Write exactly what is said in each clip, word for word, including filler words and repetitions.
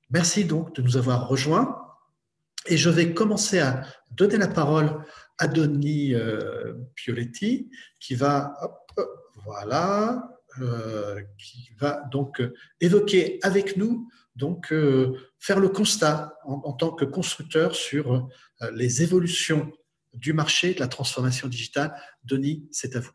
Merci donc de nous avoir rejoints. Et je vais commencer à donner la parole à Denis euh, Pioletti, qui va, hop, voilà, euh, qui va donc euh, évoquer avec nous, donc euh, faire le constat en, en tant que constructeur sur euh, les évolutions du marché de la transformation digitale. Denis, c'est à vous.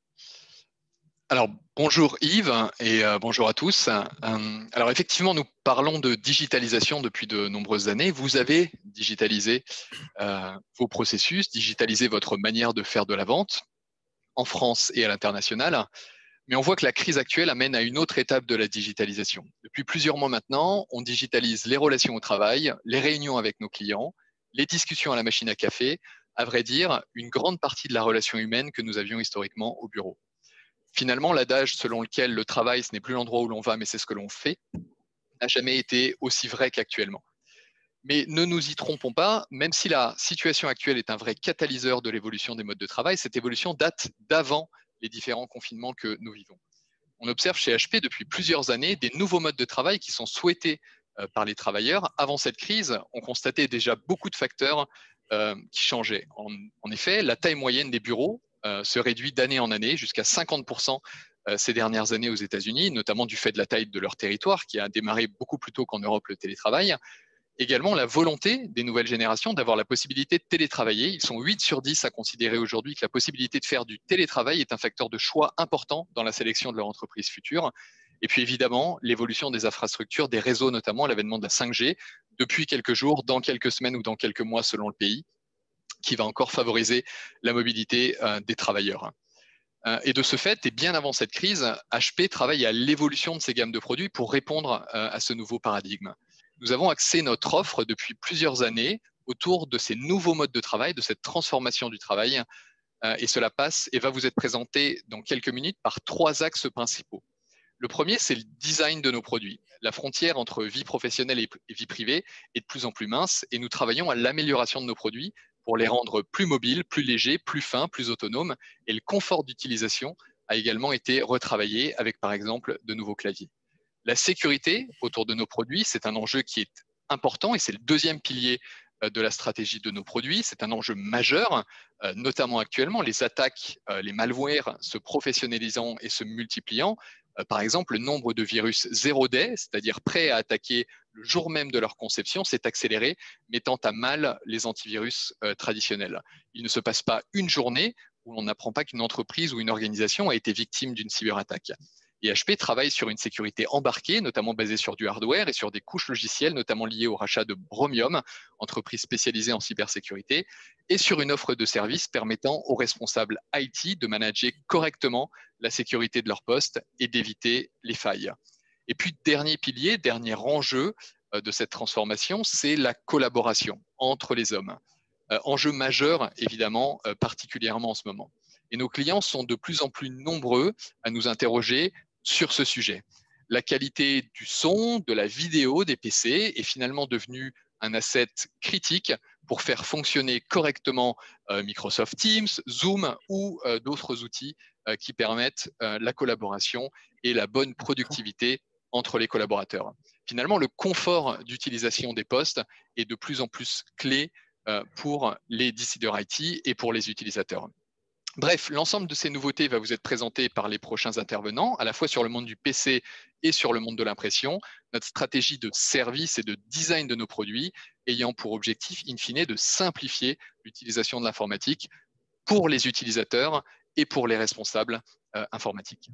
Alors, bonjour Yves et euh, bonjour à tous. Euh, alors, effectivement, nous parlons de digitalisation depuis de nombreuses années. Vous avez digitalisé euh, vos processus, digitalisé votre manière de faire de la vente en France et à l'international. Mais on voit que la crise actuelle amène à une autre étape de la digitalisation. Depuis plusieurs mois maintenant, on digitalise les relations au travail, les réunions avec nos clients, les discussions à la machine à café, à vrai dire, une grande partie de la relation humaine que nous avions historiquement au bureau. Finalement, l'adage selon lequel le travail, ce n'est plus l'endroit où l'on va, mais c'est ce que l'on fait, n'a jamais été aussi vrai qu'actuellement. Mais ne nous y trompons pas, même si la situation actuelle est un vrai catalyseur de l'évolution des modes de travail, cette évolution date d'avant les différents confinements que nous vivons. On observe chez H P depuis plusieurs années des nouveaux modes de travail qui sont souhaités euh, par les travailleurs. Avant cette crise, on constatait déjà beaucoup de facteurs euh, qui changeaient. En, en effet, la taille moyenne des bureaux euh, se réduit d'année en année jusqu'à cinquante pour cent euh, ces dernières années aux États-Unis, notamment du fait de la taille de leur territoire qui a démarré beaucoup plus tôt qu'en Europe le télétravail. Également, la volonté des nouvelles générations d'avoir la possibilité de télétravailler. Ils sont huit sur dix à considérer aujourd'hui que la possibilité de faire du télétravail est un facteur de choix important dans la sélection de leur entreprise future. Et puis évidemment, l'évolution des infrastructures, des réseaux notamment, l'avènement de la cinq G, depuis quelques jours, dans quelques semaines ou dans quelques mois selon le pays, qui va encore favoriser la mobilité euh, des travailleurs. Euh, et de ce fait, et bien avant cette crise, H P travaille à l'évolution de ses gammes de produits pour répondre euh, à ce nouveau paradigme. Nous avons axé notre offre depuis plusieurs années autour de ces nouveaux modes de travail, de cette transformation du travail. Euh, et cela passe et va vous être présenté dans quelques minutes par trois axes principaux. Le premier, c'est le design de nos produits. La frontière entre vie professionnelle et vie privée est de plus en plus mince et nous travaillons à l'amélioration de nos produits pour les rendre plus mobiles, plus légers, plus fins, plus autonomes. Et le confort d'utilisation a également été retravaillé avec, par exemple, de nouveaux claviers. La sécurité autour de nos produits, c'est un enjeu qui est important et c'est le deuxième pilier de la stratégie de nos produits. C'est un enjeu majeur, notamment actuellement, les attaques, les malwares se professionnalisant et se multipliant. Par exemple, le nombre de virus zéro day, c'est-à-dire prêts à attaquer le jour même de leur conception, s'est accéléré, mettant à mal les antivirus traditionnels. Il ne se passe pas une journée où l'on n'apprend pas qu'une entreprise ou une organisation a été victime d'une cyberattaque. Et H P travaille sur une sécurité embarquée, notamment basée sur du hardware et sur des couches logicielles, notamment liées au rachat de Bromium, entreprise spécialisée en cybersécurité, et sur une offre de services permettant aux responsables I T de manager correctement la sécurité de leur poste et d'éviter les failles. Et puis, dernier pilier, dernier enjeu de cette transformation, c'est la collaboration entre les hommes. Euh, enjeu majeur, évidemment, euh, particulièrement en ce moment. Et nos clients sont de plus en plus nombreux à nous interroger sur ce sujet. La qualité du son, de la vidéo des P C est finalement devenue un asset critique pour faire fonctionner correctement euh, Microsoft Teams, Zoom ou euh, d'autres outils euh, qui permettent euh, la collaboration et la bonne productivité entre les collaborateurs. Finalement, le confort d'utilisation des postes est de plus en plus clé euh, pour les décideurs I T et pour les utilisateurs. Bref, l'ensemble de ces nouveautés va vous être présenté par les prochains intervenants, à la fois sur le monde du P C et sur le monde de l'impression. Notre stratégie de service et de design de nos produits ayant pour objectif, in fine, de simplifier l'utilisation de l'informatique pour les utilisateurs et pour les responsables euh, informatiques.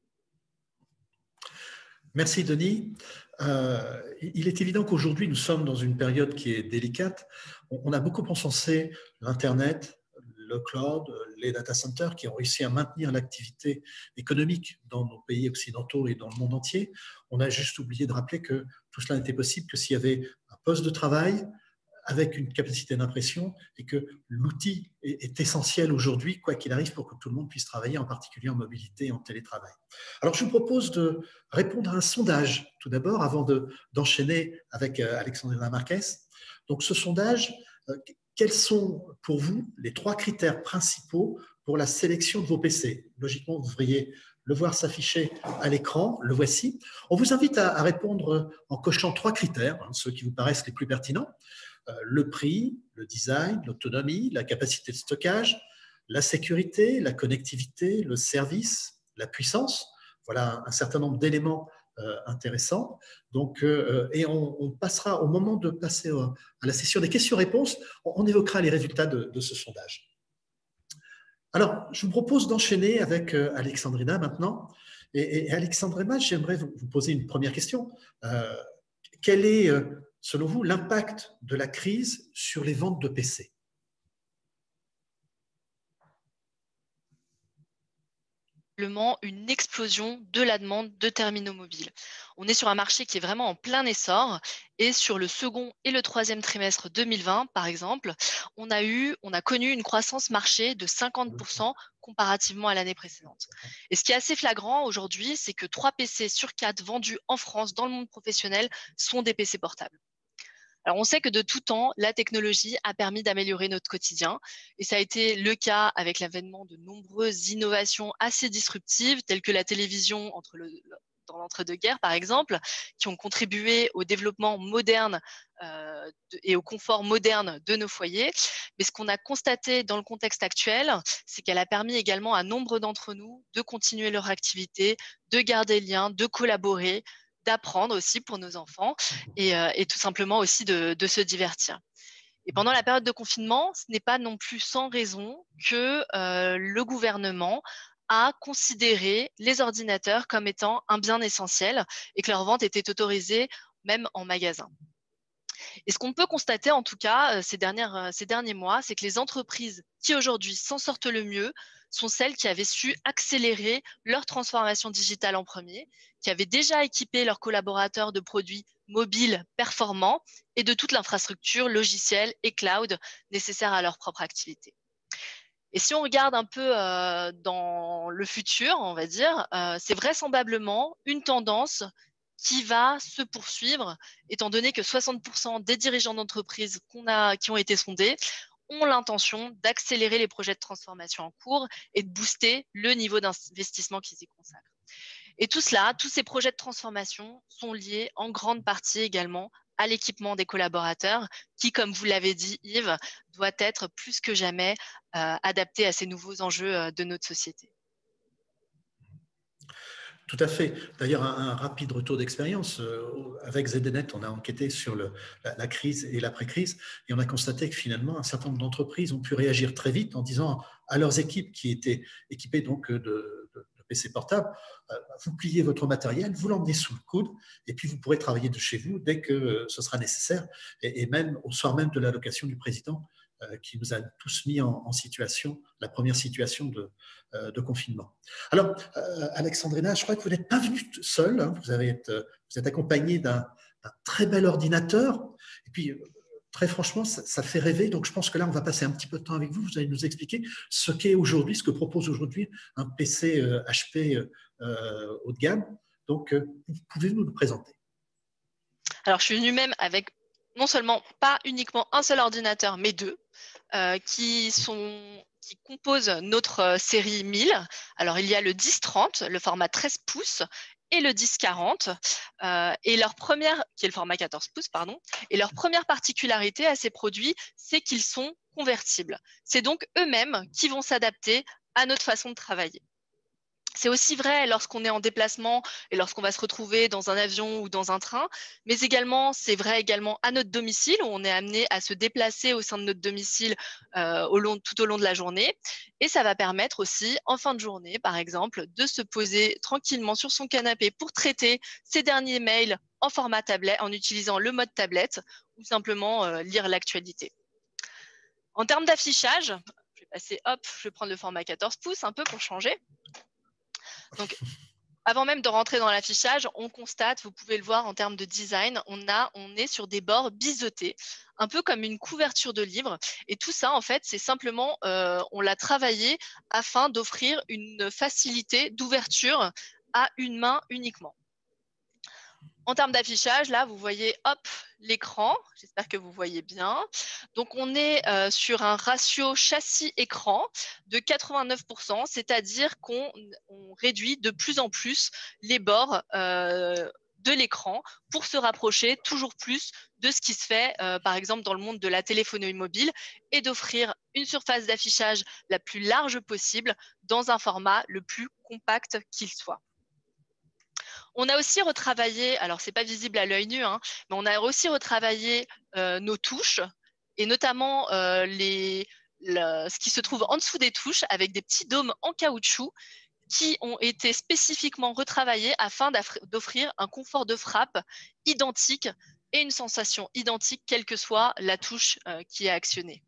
Merci Denis. Euh, il est évident qu'aujourd'hui, nous sommes dans une période qui est délicate. On, on a beaucoup encensé l'Internet, le cloud, les data centers qui ont réussi à maintenir l'activité économique dans nos pays occidentaux et dans le monde entier. On a juste oublié de rappeler que tout cela n'était possible que s'il y avait un poste de travail avec une capacité d'impression et que l'outil est, est essentiel aujourd'hui, quoi qu'il arrive, pour que tout le monde puisse travailler, en particulier en mobilité et en télétravail. Alors, je vous propose de répondre à un sondage, tout d'abord, avant de, d'enchaîner avec euh, Alexandrina Marquez. Donc, ce sondage, euh, quels sont pour vous les trois critères principaux pour la sélection de vos P C? Logiquement, vous devriez le voir s'afficher à l'écran. Le voici. On vous invite à, à répondre en cochant trois critères, hein, ceux qui vous paraissent les plus pertinents. Euh, le prix, le design, l'autonomie, la capacité de stockage, la sécurité, la connectivité, le service, la puissance. Voilà un certain nombre d'éléments euh, intéressants. Donc, euh, et on, on passera, au moment de passer à la session des questions-réponses, on, on évoquera les résultats de, de ce sondage. Alors, je vous propose d'enchaîner avec euh, Alexandrina maintenant. Et, et Alexandrina, j'aimerais vous, vous poser une première question. Euh, quel est, euh, selon vous, l'impact de la crise sur les ventes de P C ? Une explosion de la demande de terminaux mobiles. On est sur un marché qui est vraiment en plein essor et sur le second et le troisième trimestre deux mille vingt, par exemple, on a, eu, on a connu une croissance marché de cinquante pour cent comparativement à l'année précédente. Et ce qui est assez flagrant aujourd'hui, c'est que trois P C sur quatre vendus en France dans le monde professionnel sont des P C portables. Alors, on sait que de tout temps, la technologie a permis d'améliorer notre quotidien et ça a été le cas avec l'avènement de nombreuses innovations assez disruptives telles que la télévision entre le, dans l'entre-deux-guerres, par exemple, qui ont contribué au développement moderne euh, de, et au confort moderne de nos foyers. Mais ce qu'on a constaté dans le contexte actuel, c'est qu'elle a permis également à nombre d'entre nous de continuer leur activité, de garder le lien, de collaborer, d'apprendre aussi pour nos enfants et, euh, et tout simplement aussi de, de se divertir. Et pendant la période de confinement, ce n'est pas non plus sans raison que euh, le gouvernement a considéré les ordinateurs comme étant un bien essentiel et que leur vente était autorisée même en magasin. Et ce qu'on peut constater en tout cas ces, dernières, ces derniers mois, c'est que les entreprises qui aujourd'hui s'en sortent le mieux sont celles qui avaient su accélérer leur transformation digitale en premier, qui avaient déjà équipé leurs collaborateurs de produits mobiles performants et de toute l'infrastructure logicielle et cloud nécessaire à leur propre activité. Et si on regarde un peu euh, dans le futur, on va dire, euh, c'est vraisemblablement une tendance qui va se poursuivre, étant donné que soixante pour cent des dirigeants d'entreprise qu'on a, qui ont été sondés ont l'intention d'accélérer les projets de transformation en cours et de booster le niveau d'investissement qu'ils y consacrent. Et tout cela, tous ces projets de transformation sont liés en grande partie également à l'équipement des collaborateurs qui, comme vous l'avez dit Yves, doit être plus que jamais euh, adapté à ces nouveaux enjeux euh, de notre société. Tout à fait. D'ailleurs, un, un rapide retour d'expérience. Avec Z D Net, on a enquêté sur le, la, la crise et l'après-crise et on a constaté que finalement, un certain nombre d'entreprises ont pu réagir très vite en disant à leurs équipes qui étaient équipées donc de, de, de P C portables, vous pliez votre matériel, vous l'emmenez sous le coude et puis vous pourrez travailler de chez vous dès que ce sera nécessaire et, et même au soir même de l'allocation du président qui nous a tous mis en, en situation, la première situation de, euh, de confinement. Alors, euh, Alexandrina, je crois que vous n'êtes pas venue seule, hein, vous, avez, vous êtes accompagnée d'un très bel ordinateur, et puis, très franchement, ça, ça fait rêver, donc je pense que là, on va passer un petit peu de temps avec vous, vous allez nous expliquer ce qu'est aujourd'hui, ce que propose aujourd'hui un P C euh, H P euh, haut de gamme, donc euh, pouvez-vous nous le présenter? Alors, je suis venue même avec non seulement pas uniquement un seul ordinateur, mais deux, euh, qui, sont, qui composent notre série mille. Alors, il y a le dix trente, le format treize pouces, et le dix quarante, euh, et leur première, qui est le format quatorze pouces, pardon, et leur première particularité à ces produits, c'est qu'ils sont convertibles. C'est donc eux-mêmes qui vont s'adapter à notre façon de travailler. C'est aussi vrai lorsqu'on est en déplacement et lorsqu'on va se retrouver dans un avion ou dans un train, mais également, c'est vrai également à notre domicile où on est amené à se déplacer au sein de notre domicile euh, au long, tout au long de la journée. Et ça va permettre aussi, en fin de journée, par exemple, de se poser tranquillement sur son canapé pour traiter ses derniers mails en format tablette, en utilisant le mode tablette ou simplement euh, lire l'actualité. En termes d'affichage, je vais passer, hop, je vais prendre le format quatorze pouces un peu pour changer. Donc, avant même de rentrer dans l'affichage, on constate, vous pouvez le voir en termes de design, on, a, on est sur des bords biseautés, un peu comme une couverture de livre. Et tout ça, en fait, c'est simplement, euh, on l'a travaillé afin d'offrir une facilité d'ouverture à une main uniquement. En termes d'affichage, là, vous voyez, hop, l'écran. J'espère que vous voyez bien. Donc, on est euh, sur un ratio châssis-écran de quatre-vingt-neuf pour cent, c'est-à-dire qu'on on réduit de plus en plus les bords euh, de l'écran pour se rapprocher toujours plus de ce qui se fait, euh, par exemple, dans le monde de la téléphonie mobile et d'offrir une surface d'affichage la plus large possible dans un format le plus compact qu'il soit. On a aussi retravaillé, alors c'est pas visible à l'œil nu, hein, mais on a aussi retravaillé euh, nos touches et notamment euh, les, le, ce qui se trouve en dessous des touches avec des petits dômes en caoutchouc qui ont été spécifiquement retravaillés afin d'offrir un confort de frappe identique et une sensation identique quelle que soit la touche euh, qui est actionnée.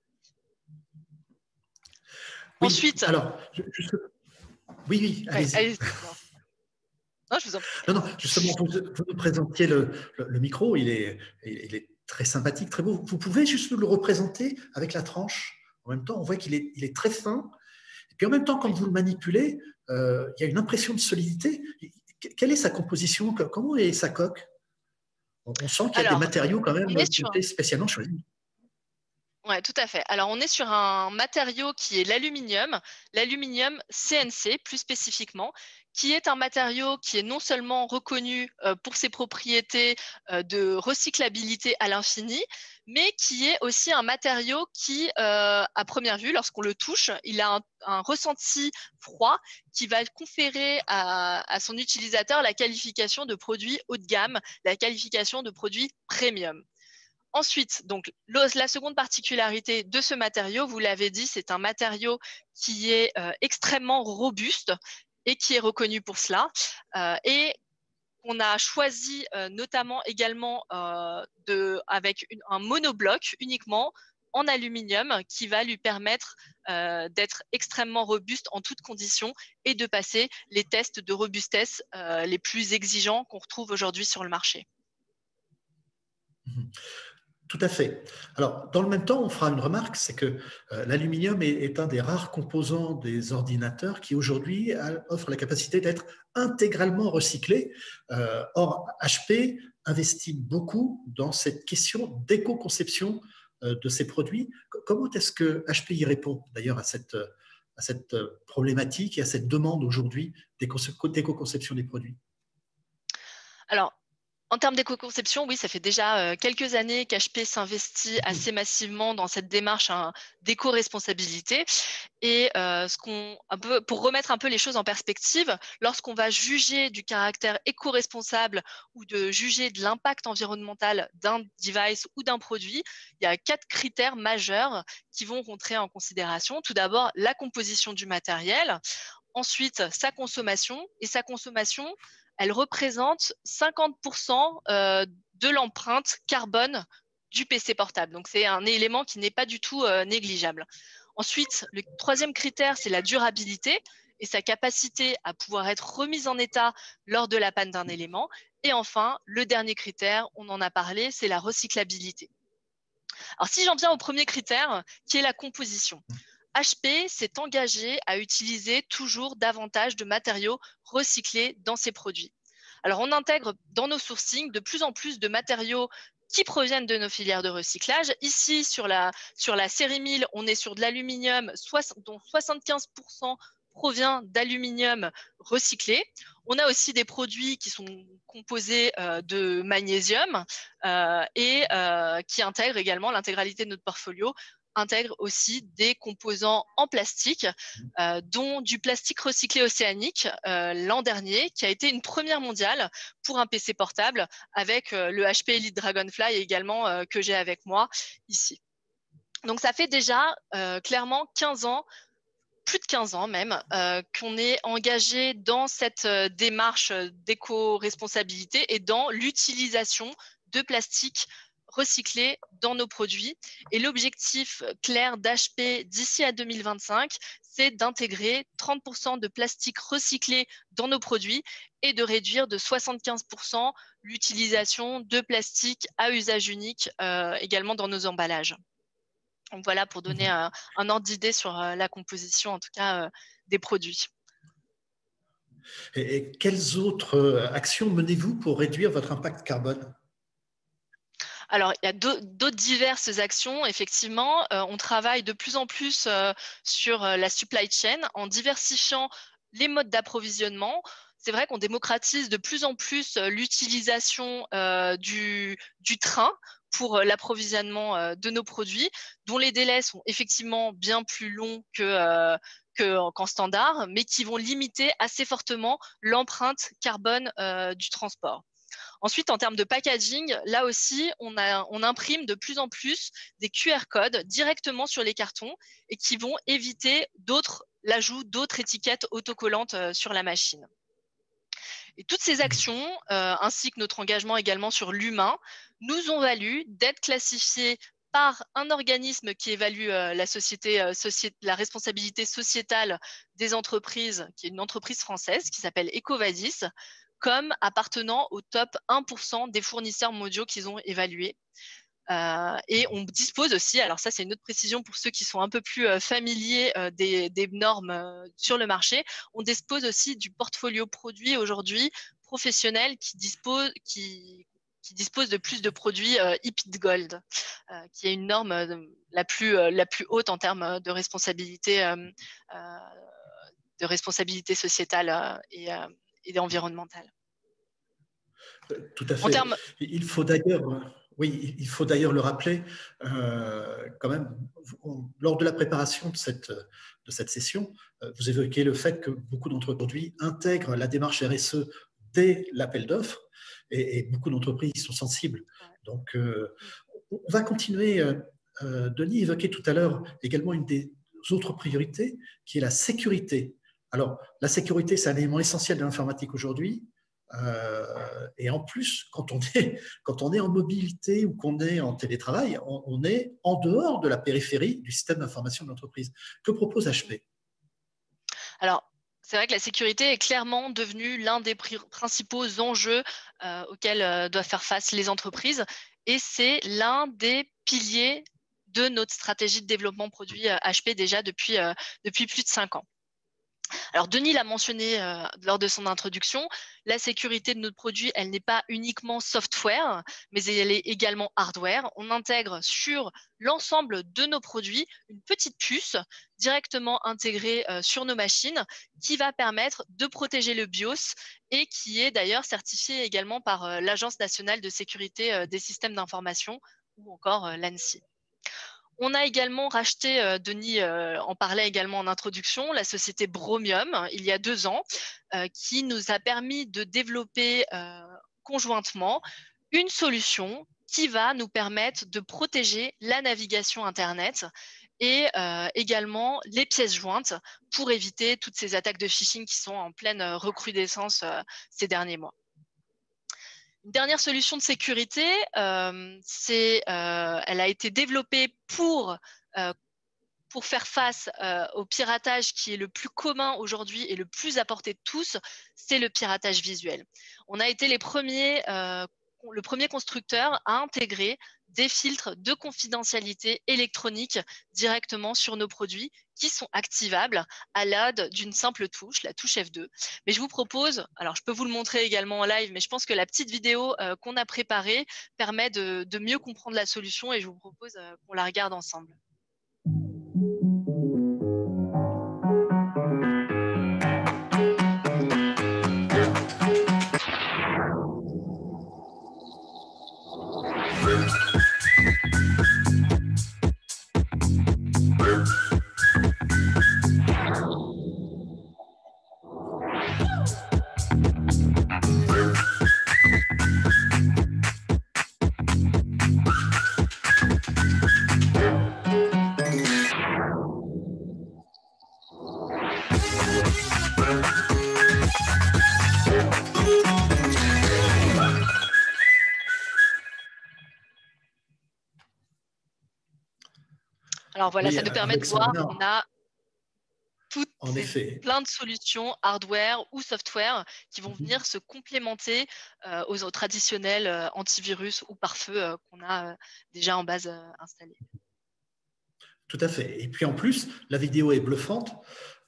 Oui, Ensuite, alors, je, je... oui, oui, allez-y. Allez non, je vous en prie. Non, non, justement, vous, vous nous présentiez le, le, le micro, il est, il est très sympathique, très beau. Vous pouvez juste nous le représenter avec la tranche. En même temps, on voit qu'il est, il est très fin. Et puis en même temps, quand vous le manipulez, euh, il y a une impression de solidité. Quelle est sa composition? Comment est sa coque? On sent qu'il y a Alors, des matériaux quand même on est qui sur... ont été spécialement choisis. Oui, tout à fait. Alors, on est sur un matériau qui est l'aluminium, l'aluminium C N C plus spécifiquement, qui est un matériau qui est non seulement reconnu euh, pour ses propriétés euh, de recyclabilité à l'infini, mais qui est aussi un matériau qui, euh, à première vue, lorsqu'on le touche, il a un, un ressenti froid qui va conférer à, à son utilisateur la qualification de produit haut de gamme, la qualification de produit premium. Ensuite, donc, la seconde particularité de ce matériau, vous l'avez dit, c'est un matériau qui est euh, extrêmement robuste et qui est reconnu pour cela. Euh, et on a choisi euh, notamment également euh, de, avec une, un monobloc uniquement en aluminium qui va lui permettre euh, d'être extrêmement robuste en toutes conditions et de passer les tests de robustesse euh, les plus exigeants qu'on retrouve aujourd'hui sur le marché. Mmh. Tout à fait. Alors, dans le même temps, on fera une remarque, c'est que euh, l'aluminium est, est un des rares composants des ordinateurs qui aujourd'hui offre la capacité d'être intégralement recyclé. Euh, or, H P investit beaucoup dans cette question d'éco-conception euh, de ses produits. Comment est-ce que H P y répond d'ailleurs à cette, à cette problématique et à cette demande aujourd'hui d'éco-conception des produits? Alors, en termes d'éco-conception, oui, ça fait déjà euh, quelques années qu'H P s'investit assez massivement dans cette démarche hein, d'éco-responsabilité. Et euh, ce qu'on, un peu, pour remettre un peu les choses en perspective, lorsqu'on va juger du caractère éco-responsable ou de juger de l'impact environnemental d'un device ou d'un produit, il y a quatre critères majeurs qui vont rentrer en considération. Tout d'abord, la composition du matériel. Ensuite, sa consommation. Et sa consommation, elle représente cinquante pour cent euh, de l'empreinte carbone du P C portable. Donc, c'est un élément qui n'est pas du tout euh, négligeable. Ensuite, le troisième critère, c'est la durabilité et sa capacité à pouvoir être remise en état lors de la panne d'un élément. Et enfin, le dernier critère, on en a parlé, c'est la recyclabilité. Alors, si j'en viens au premier critère, qui est la composition. H P s'est engagé à utiliser toujours davantage de matériaux recyclés dans ses produits. Alors, on intègre dans nos sourcings de plus en plus de matériaux qui proviennent de nos filières de recyclage. Ici, sur la, sur la série mille, on est sur de l'aluminium dont soixante-quinze pour cent provient d'aluminium recyclé. On a aussi des produits qui sont composés euh, de magnésium euh, et euh, qui intègrent également l'intégralité de notre portfolio intègre aussi des composants en plastique, euh, dont du plastique recyclé océanique euh, l'an dernier, qui a été une première mondiale pour un P C portable avec euh, le H P Elite Dragonfly également euh, que j'ai avec moi ici. Donc ça fait déjà euh, clairement quinze ans, plus de quinze ans même, euh, qu'on est engagé dans cette euh, démarche d'éco-responsabilité et dans l'utilisation de plastique recyclés dans nos produits. Et l'objectif clair d'H P d'ici à deux mille vingt-cinq, c'est d'intégrer trente pour cent de plastique recyclé dans nos produits et de réduire de soixante-quinze pour cent l'utilisation de plastique à usage unique euh, également dans nos emballages. Donc voilà, pour donner un, un ordre d'idée sur euh, la composition, en tout cas, euh, des produits. Et, et quelles autres actions menez-vous pour réduire votre impact carbone? Alors, il y a d'autres diverses actions. Effectivement, euh, on travaille de plus en plus euh, sur euh, la supply chain en diversifiant les modes d'approvisionnement. C'est vrai qu'on démocratise de plus en plus euh, l'utilisation euh, du, du train pour euh, l'approvisionnement euh, de nos produits, dont les délais sont effectivement bien plus longs que, euh, que, qu'en standard, mais qui vont limiter assez fortement l'empreinte carbone euh, du transport. Ensuite, en termes de packaging, là aussi, on, a, on imprime de plus en plus des Q R codes directement sur les cartons et qui vont éviter l'ajout d'autres étiquettes autocollantes euh, sur la machine. Et toutes ces actions, euh, ainsi que notre engagement également sur l'humain, nous ont valu d'être classifiés par un organisme qui évalue euh, la, société, euh, société, la responsabilité sociétale des entreprises, qui est une entreprise française qui s'appelle EcoVadis, comme appartenant au top un pour cent des fournisseurs mondiaux qu'ils ont évalués. Euh, et on dispose aussi, alors ça c'est une autre précision pour ceux qui sont un peu plus euh, familiers euh, des, des normes euh, sur le marché, on dispose aussi du portfolio produit aujourd'hui professionnel qui dispose, qui, qui dispose de plus de produits euh, I P I D Gold, euh, qui est une norme euh, la, plus, euh, la plus haute en termes de responsabilité, euh, euh, de responsabilité sociétale euh, et, euh, et environnementale. Tout à fait. Termes... Il faut d'ailleurs, oui, il faut d'ailleurs le rappeler, euh, quand même, on, lors de la préparation de cette, de cette session, vous évoquez le fait que beaucoup d'entreprises intègrent la démarche R S E dès l'appel d'offres et, et beaucoup d'entreprises sont sensibles. Donc, euh, on va continuer. Euh, Denis évoquait tout à l'heure également une des autres priorités qui est la sécurité. Alors, la sécurité, c'est un élément essentiel de l'informatique aujourd'hui. Euh, et en plus, quand on, est, quand on est en mobilité ou qu'on est en télétravail, on, on est en dehors de la périphérie du système d'information de l'entreprise. Que propose H P? Alors, c'est vrai que la sécurité est clairement devenue l'un des principaux enjeux euh, auxquels euh, doivent faire face les entreprises et c'est l'un des piliers de notre stratégie de développement produit euh, H P déjà depuis, euh, depuis plus de cinq ans. Alors, Denis l'a mentionné euh, lors de son introduction, la sécurité de notre produit, elle n'est pas uniquement software, mais elle est également hardware. On intègre sur l'ensemble de nos produits une petite puce directement intégrée euh, sur nos machines qui va permettre de protéger le BIOS et qui est d'ailleurs certifiée également par euh, l'Agence nationale de sécurité euh, des systèmes d'information ou encore euh, l'ANSSI. On a également racheté, euh, Denis euh, en parlait également en introduction, la société Bromium il y a deux ans, euh, qui nous a permis de développer euh, conjointement une solution qui va nous permettre de protéger la navigation Internet et euh, également les pièces jointes pour éviter toutes ces attaques de phishing qui sont en pleine recrudescence euh, ces derniers mois. Une dernière solution de sécurité, euh, c'est, euh, elle a été développée pour, euh, pour faire face euh, au piratage qui est le plus commun aujourd'hui et le plus à portée de tous, c'est le piratage visuel. On a été les premiers, euh, le premier constructeur à intégrer des filtres de confidentialité électronique directement sur nos produits qui sont activables à l'aide d'une simple touche, la touche F deux. Mais je vous propose, alors je peux vous le montrer également en live, mais je pense que la petite vidéo euh, qu'on a préparée permet de, de mieux comprendre la solution et je vous propose euh, qu'on la regarde ensemble. Alors voilà, oui, ça nous permet de voir qu'on a toutes en ces, effet. plein de solutions hardware ou software qui vont venir se complémenter euh, aux, aux traditionnels euh, antivirus ou pare-feu euh, qu'on a euh, déjà en base euh, installée. Tout à fait. Et puis en plus, la vidéo est bluffante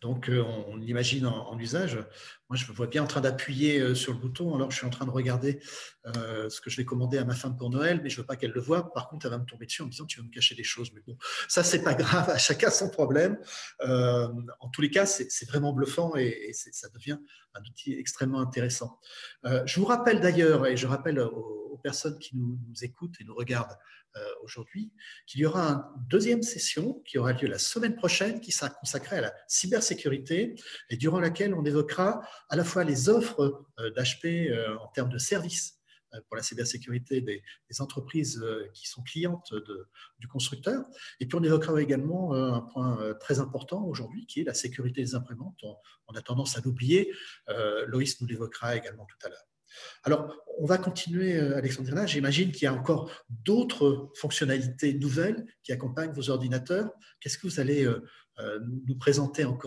Donc, euh, on, on l'imagine en, en usage. Moi, je me vois bien en train d'appuyer sur le bouton. Alors, je suis en train de regarder euh, ce que je vais commander à ma femme pour Noël, mais je ne veux pas qu'elle le voie. Par contre, elle va me tomber dessus en me disant « tu vas me cacher des choses ». Mais bon, ça, c'est pas grave. À chacun son problème. Euh, en tous les cas, c'est vraiment bluffant et, et ça devient un outil extrêmement intéressant. Euh, je vous rappelle d'ailleurs, et je rappelle aux, aux personnes qui nous, nous écoutent et nous regardent euh, aujourd'hui, qu'il y aura une deuxième session qui aura lieu la semaine prochaine, qui sera consacrée à la cybersécurité et durant laquelle on évoquera à la fois les offres d'H P euh, en termes de services pour la cybersécurité des, des entreprises qui sont clientes de, du constructeur. Et puis, on évoquera également un point très important aujourd'hui, qui est la sécurité des imprimantes. On, on a tendance à l'oublier. Euh, Loïs nous l'évoquera également tout à l'heure. Alors, on va continuer, Alexandrina. J'imagine qu'il y a encore d'autres fonctionnalités nouvelles qui accompagnent vos ordinateurs. Qu'est-ce que vous allez euh, nous présenter encore ?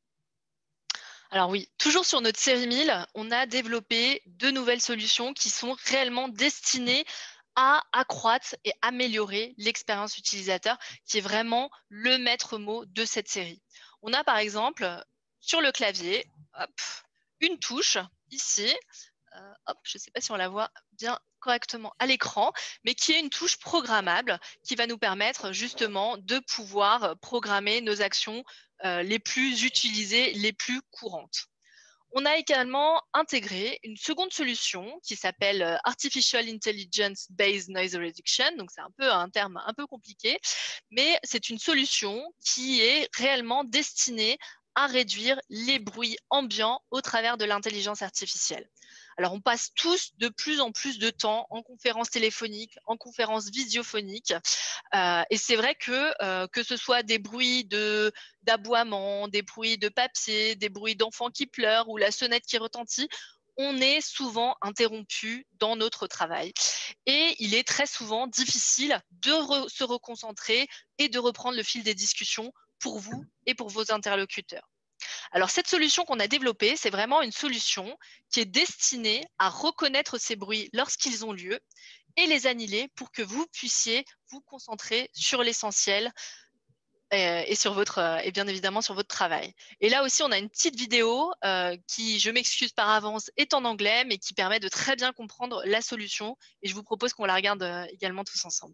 Alors oui, toujours sur notre série mille, on a développé deux nouvelles solutions qui sont réellement destinées à accroître et améliorer l'expérience utilisateur, qui est vraiment le maître mot de cette série. On a par exemple sur le clavier hop, une touche ici, euh, hop, je ne sais pas si on la voit bien correctement à l'écran, mais qui est une touche programmable qui va nous permettre justement de pouvoir programmer nos actions euh, les plus utilisées, les plus courantes. On a également intégré une seconde solution qui s'appelle Artificial Intelligence Based Noise Reduction. Donc, c'est un peu un terme un peu compliqué, mais c'est une solution qui est réellement destinée à réduire les bruits ambiants au travers de l'intelligence artificielle. Alors, on passe tous de plus en plus de temps en conférence téléphonique, en conférence visiophonique. Euh, et c'est vrai que, euh, que ce soit des bruits de, d'aboiement, des bruits de papier, des bruits d'enfants qui pleurent ou la sonnette qui retentit, on est souvent interrompu dans notre travail. Et il est très souvent difficile de re- se reconcentrer et de reprendre le fil des discussions pour vous et pour vos interlocuteurs. Alors, cette solution qu'on a développée, c'est vraiment une solution qui est destinée à reconnaître ces bruits lorsqu'ils ont lieu et les annihiler pour que vous puissiez vous concentrer sur l'essentiel et, et, sur votre, et bien évidemment sur votre travail. Et là aussi, on a une petite vidéo euh, qui, je m'excuse par avance, est en anglais, mais qui permet de très bien comprendre la solution. Et je vous propose qu'on la regarde euh, également tous ensemble.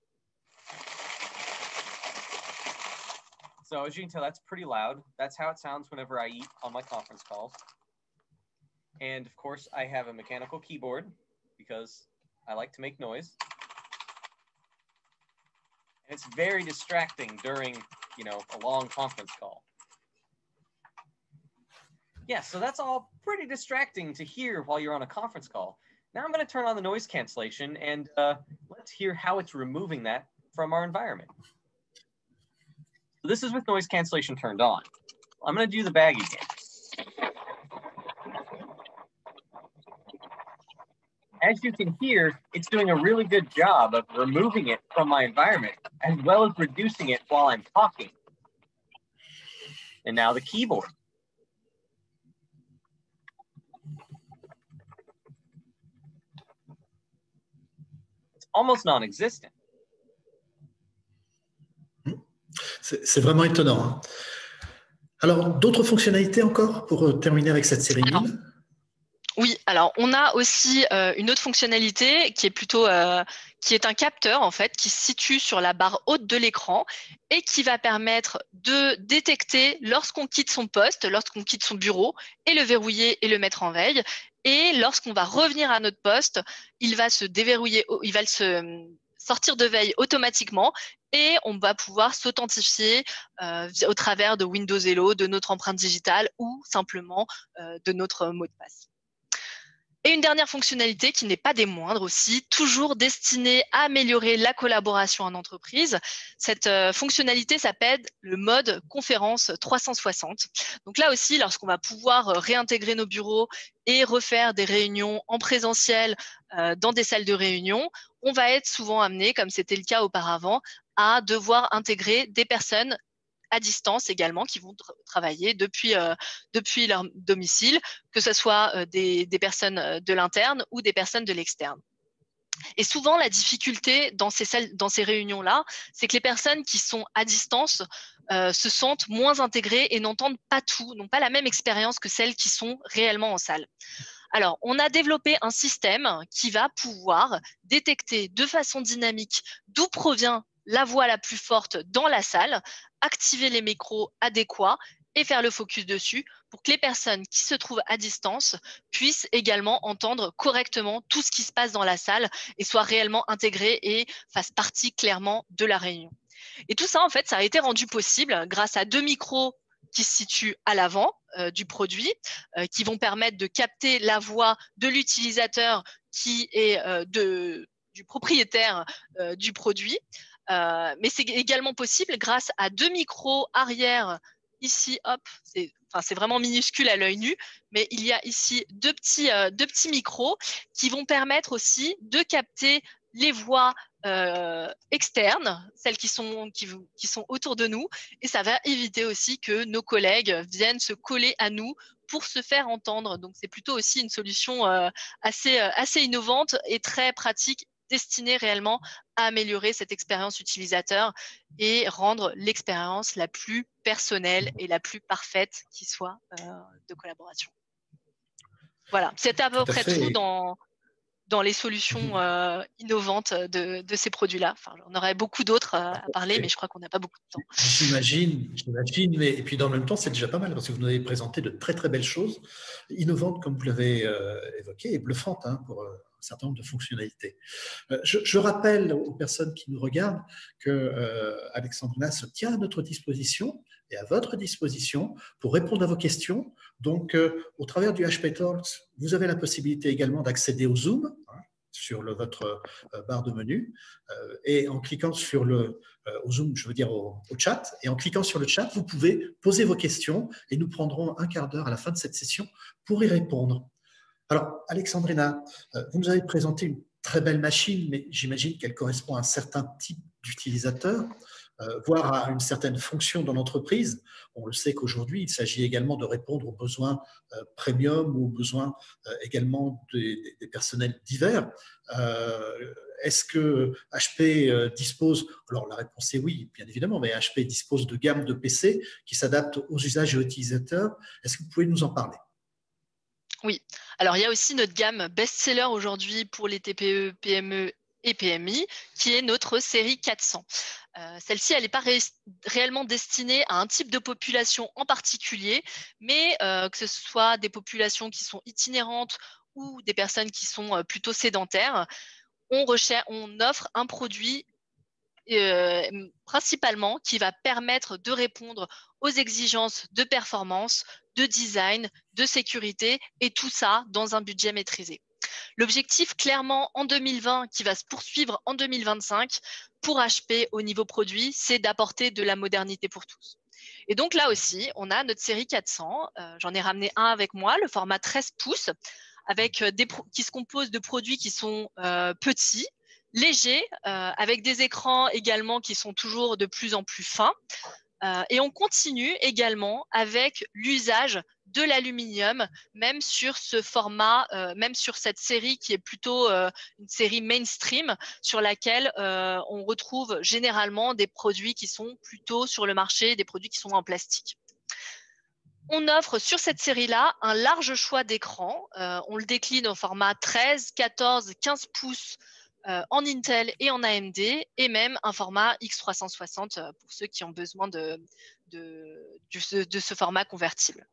So as you can tell, that's pretty loud. That's how it sounds whenever I eat on my conference calls. And of course, I have a mechanical keyboard because I like to make noise. And it's very distracting during, you know, a long conference call. Yeah, so that's all pretty distracting to hear while you're on a conference call. Now I'm going to turn on the noise cancellation and uh, let's hear how it's removing that from our environment. So this is with noise cancellation turned on. I'm going to do the bag again. As you can hear, it's doing a really good job of removing it from my environment, as well as reducing it while I'm talking. And now the keyboard. It's almost non-existent. C'est vraiment étonnant. Hein. Alors, d'autres fonctionnalités encore pour terminer avec cette série mille? Oui, alors on a aussi euh, une autre fonctionnalité qui est plutôt euh, qui est un capteur en fait qui se situe sur la barre haute de l'écran et qui va permettre de détecter lorsqu'on quitte son poste, lorsqu'on quitte son bureau et le verrouiller et le mettre en veille. Et lorsqu'on va revenir à notre poste, il va se déverrouiller, il va se sortir de veille automatiquement et on va pouvoir s'authentifier euh, au travers de Windows Hello, de notre empreinte digitale ou simplement euh, de notre mot de passe. Et une dernière fonctionnalité qui n'est pas des moindres aussi, toujours destinée à améliorer la collaboration en entreprise. Cette euh, fonctionnalité s'appelle le mode conférence trois cent soixante. Donc là aussi, lorsqu'on va pouvoir réintégrer nos bureaux et refaire des réunions en présentiel euh, dans des salles de réunion, on va être souvent amené, comme c'était le cas auparavant, à devoir intégrer des personnes à distance également, qui vont tra travailler depuis, euh, depuis leur domicile, que ce soit euh, des, des personnes de l'interne ou des personnes de l'externe. Et souvent, la difficulté dans ces, salles, dans ces réunions-là, c'est que les personnes qui sont à distance euh, se sentent moins intégrées et n'entendent pas tout, n'ont pas la même expérience que celles qui sont réellement en salle. Alors, on a développé un système qui va pouvoir détecter de façon dynamique d'où provient la voix la plus forte dans la salle, activer les micros adéquats et faire le focus dessus pour que les personnes qui se trouvent à distance puissent également entendre correctement tout ce qui se passe dans la salle et soient réellement intégrées et fassent partie clairement de la réunion. Et tout ça, en fait, ça a été rendu possible grâce à deux micros qui se situent à l'avant euh, du produit, euh, qui vont permettre de capter la voix de l'utilisateur qui est euh, de, du propriétaire euh, du produit. Euh, mais c'est également possible grâce à deux micros arrière. Ici, hop, c'est enfin, c'est vraiment minuscule à l'œil nu, mais il y a ici deux petits, euh, deux petits micros qui vont permettre aussi de capter les voix euh, externes, celles qui sont, qui, qui sont autour de nous, et ça va éviter aussi que nos collègues viennent se coller à nous pour se faire entendre. Donc, c'est plutôt aussi une solution euh, assez, euh, assez innovante et très pratique, destinée réellement à améliorer cette expérience utilisateur et rendre l'expérience la plus personnelle et la plus parfaite qui soit euh, de collaboration. Voilà, c'était à peu près tout dans, dans les solutions euh, innovantes de, de ces produits-là. Enfin, on aurait beaucoup d'autres euh, à parler, mais je crois qu'on n'a pas beaucoup de temps. J'imagine, j'imagine, mais et puis dans le même temps, c'est déjà pas mal parce que vous nous avez présenté de très très belles choses, innovantes comme vous l'avez euh, évoqué, et bluffantes hein, pour euh, un certain nombre de fonctionnalités. Euh, je, je rappelle aux personnes qui nous regardent que euh, Alexandrina se tient à notre disposition et à votre disposition pour répondre à vos questions. Donc, euh, au travers du H P Talks, vous avez la possibilité également d'accéder au Zoom hein, sur le, votre euh, barre de menu euh, et en cliquant sur le euh, au Zoom, je veux dire au, au chat, et en cliquant sur le chat, vous pouvez poser vos questions et nous prendrons un quart d'heure à la fin de cette session pour y répondre. Alors, Alexandrina, euh, vous nous avez présenté une très belle machine, mais j'imagine qu'elle correspond à un certain type d'utilisateur. Euh, voire à une certaine fonction dans l'entreprise. On le sait qu'aujourd'hui, il s'agit également de répondre aux besoins euh, premium ou aux besoins euh, également des, des personnels divers. Euh, Est-ce que H P euh, dispose, alors la réponse est oui, bien évidemment, mais H P dispose de gammes de P C qui s'adaptent aux usages et aux utilisateurs. Est-ce que vous pouvez nous en parler ? Oui, alors il y a aussi notre gamme best-seller aujourd'hui pour les T P E, P M E et P M I, qui est notre série quatre cents. Euh, Celle-ci, elle n'est pas ré réellement destinée à un type de population en particulier, mais euh, que ce soit des populations qui sont itinérantes ou des personnes qui sont euh, plutôt sédentaires, on, recherche, on offre un produit euh, principalement qui va permettre de répondre aux exigences de performance, de design, de sécurité, et tout ça dans un budget maîtrisé. L'objectif, clairement, en deux mille vingt, qui va se poursuivre en deux mille vingt-cinq, pour H P au niveau produit, c'est d'apporter de la modernité pour tous. Et donc là aussi, on a notre série quatre cents. Euh, J'en ai ramené un avec moi, le format treize pouces, avec des qui se compose de produits qui sont euh, petits, légers, euh, avec des écrans également qui sont toujours de plus en plus fins. Euh, et on continue également avec l'usage de l'aluminium, même sur ce format, euh, même sur cette série qui est plutôt euh, une série mainstream, sur laquelle euh, on retrouve généralement des produits qui sont plutôt sur le marché, des produits qui sont en plastique. On offre sur cette série-là un large choix d'écrans. Euh, on le décline au format treize, quatorze, quinze pouces euh, en Intel et en A M D, et même un format X trois cent soixante pour ceux qui ont besoin de, de, de, de ce format convertible.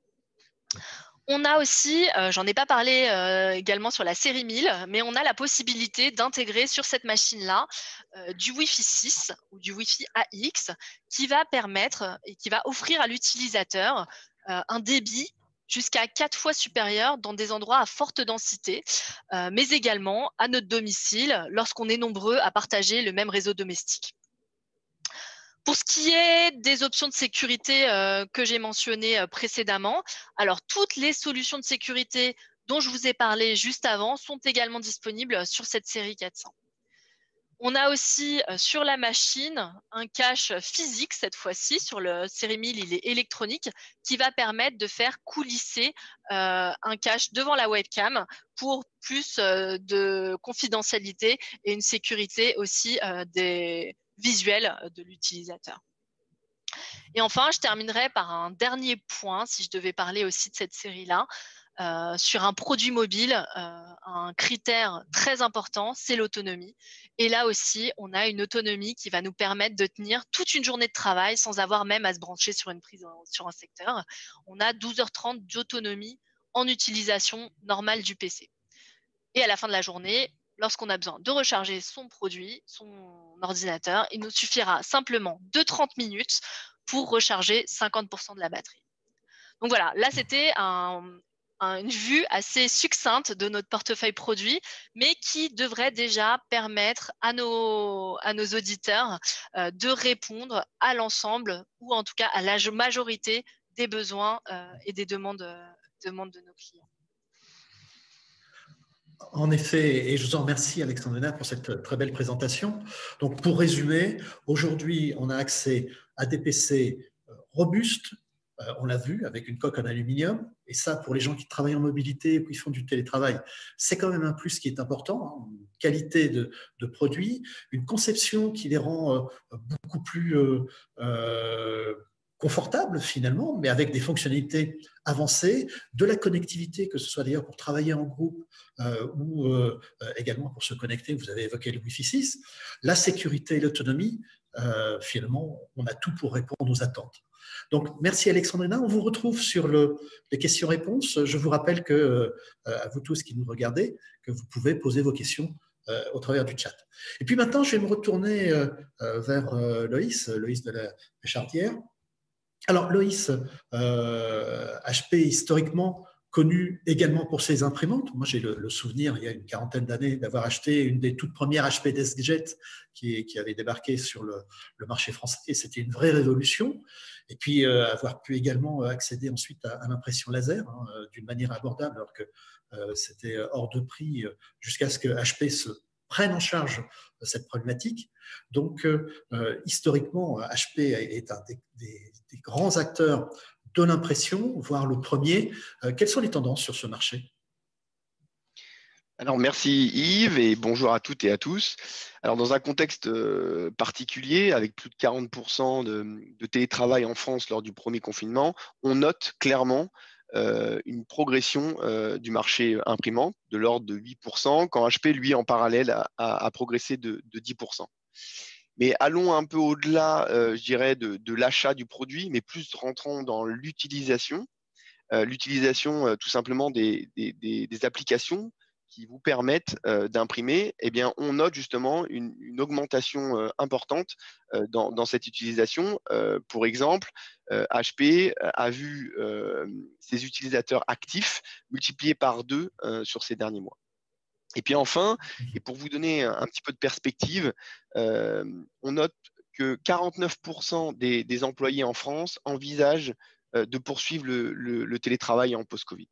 On a aussi, euh, j'en ai pas parlé euh, également sur la série mille, mais on a la possibilité d'intégrer sur cette machine-là euh, du Wi-Fi six ou du Wi-Fi A X qui va permettre et qui va offrir à l'utilisateur euh, un débit jusqu'à quatre fois supérieur dans des endroits à forte densité, euh, mais également à notre domicile lorsqu'on est nombreux à partager le même réseau domestique. Pour ce qui est des options de sécurité euh, que j'ai mentionnées euh, précédemment, alors toutes les solutions de sécurité dont je vous ai parlé juste avant sont également disponibles sur cette série quatre cents. On a aussi euh, sur la machine un cache physique cette fois-ci. Sur le série mille, il est électronique, qui va permettre de faire coulisser euh, un cache devant la webcam pour plus euh, de confidentialité et une sécurité aussi euh, des visuels de l'utilisateur. Et enfin, je terminerai par un dernier point, si je devais parler aussi de cette série-là. Euh, sur un produit mobile, euh, un critère très important, c'est l'autonomie. Et là aussi, on a une autonomie qui va nous permettre de tenir toute une journée de travail sans avoir même à se brancher sur une prise en, sur un secteur. On a douze heures trente d'autonomie en utilisation normale du P C. Et à la fin de la journée, lorsqu'on a besoin de recharger son produit, son ordinateur, il nous suffira simplement de trente minutes pour recharger cinquante pour cent de la batterie. Donc voilà, là c'était un, un, une vue assez succincte de notre portefeuille produit, mais qui devrait déjà permettre à nos, à nos auditeurs euh, de répondre à l'ensemble, ou en tout cas à la majorité des besoins euh, et des demandes, euh, demandes de nos clients. En effet, et je vous en remercie Alexandrina pour cette très belle présentation. Donc pour résumer, aujourd'hui on a accès à des P C robustes, euh, on l'a vu, avec une coque en aluminium, et ça pour les gens qui travaillent en mobilité ou qui font du télétravail, c'est quand même un plus qui est important, hein, une qualité de, de produit, une conception qui les rend euh, beaucoup plus euh, euh, confortable finalement, mais avec des fonctionnalités avancées, de la connectivité, que ce soit d'ailleurs pour travailler en groupe euh, ou euh, également pour se connecter, vous avez évoqué le Wi-Fi six, la sécurité et l'autonomie, euh, finalement, on a tout pour répondre aux attentes. Donc, merci Alexandrina. On vous retrouve sur le, les questions-réponses. Je vous rappelle que, euh, à vous tous qui nous regardez, que vous pouvez poser vos questions euh, au travers du chat. Et puis maintenant, je vais me retourner euh, vers euh, Loïs, Loïs de la Chardière. Alors, Loïs, euh, H P historiquement connu également pour ses imprimantes. Moi, j'ai le, le souvenir, il y a une quarantaine d'années, d'avoir acheté une des toutes premières H P DeskJet qui, qui avait débarqué sur le, le marché français. Et c'était une vraie révolution. Et puis, euh, avoir pu également accéder ensuite à, à l'impression laser hein, d'une manière abordable, alors que euh, c'était hors de prix jusqu'à ce que H P se prenne en charge cette problématique. Donc, euh, historiquement, H P est un des, des, des grands acteurs de l'impression, voire le premier. Euh, quelles sont les tendances sur ce marché ? Alors, merci Yves et bonjour à toutes et à tous. Alors, dans un contexte euh, particulier, avec plus de quarante pour cent de, de télétravail en France lors du premier confinement, on note clairement euh, une progression euh, du marché imprimante de l'ordre de huit pour cent, quand H P, lui, en parallèle, a, a, a progressé de, de dix pour cent. Mais allons un peu au-delà, euh, je dirais, de, de l'achat du produit, mais plus rentrons dans l'utilisation. Euh, l'utilisation, euh, tout simplement, des, des, des, des applications qui vous permettent euh, d'imprimer, eh bien, on note justement une, une augmentation euh, importante euh, dans, dans cette utilisation. Euh, pour exemple, euh, H P a vu euh, ses utilisateurs actifs multipliés par deux euh, sur ces derniers mois. Et puis enfin, et pour vous donner un petit peu de perspective, euh, on note que quarante-neuf pour cent des, des employés en France envisagent euh, de poursuivre le, le, le télétravail en post-Covid.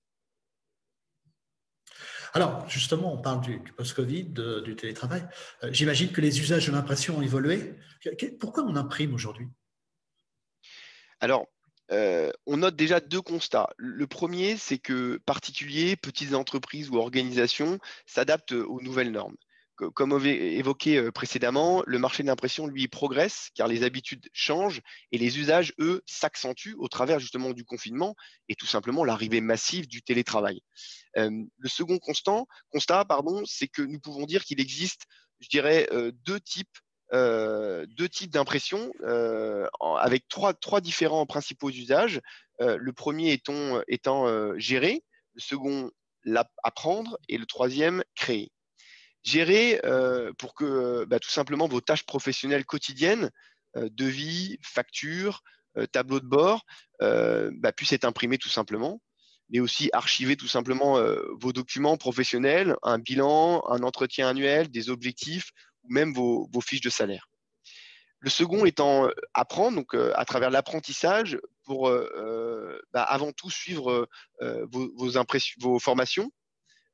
Alors, justement, on parle du, du post-Covid, de, du télétravail. Euh, J'imagine que les usages de l'impression ont évolué. Pourquoi on imprime aujourd'hui ? Alors, euh, on note déjà deux constats. Le premier, c'est que particuliers, petites entreprises ou organisations s'adaptent aux nouvelles normes. Comme évoqué précédemment, le marché de l'impression, lui, progresse car les habitudes changent et les usages, eux, s'accentuent au travers justement du confinement et tout simplement l'arrivée massive du télétravail. Euh, le second constat, constat pardon, c'est que nous pouvons dire qu'il existe, je dirais, euh, deux types Euh, deux types d'impression euh, avec trois, trois différents principaux usages. Euh, le premier étant, étant euh, gérer, le second apprendre et le troisième créer. Gérer euh, pour que bah, tout simplement vos tâches professionnelles quotidiennes, euh, devis, factures, euh, tableau de bord, euh, bah, puissent être imprimés tout simplement, mais aussi archiver tout simplement euh, vos documents professionnels, un bilan, un entretien annuel, des objectifs ou même vos, vos fiches de salaire. Le second étant apprendre, donc euh, à travers l'apprentissage, pour euh, bah, avant tout suivre euh, vos, vos, vos formations,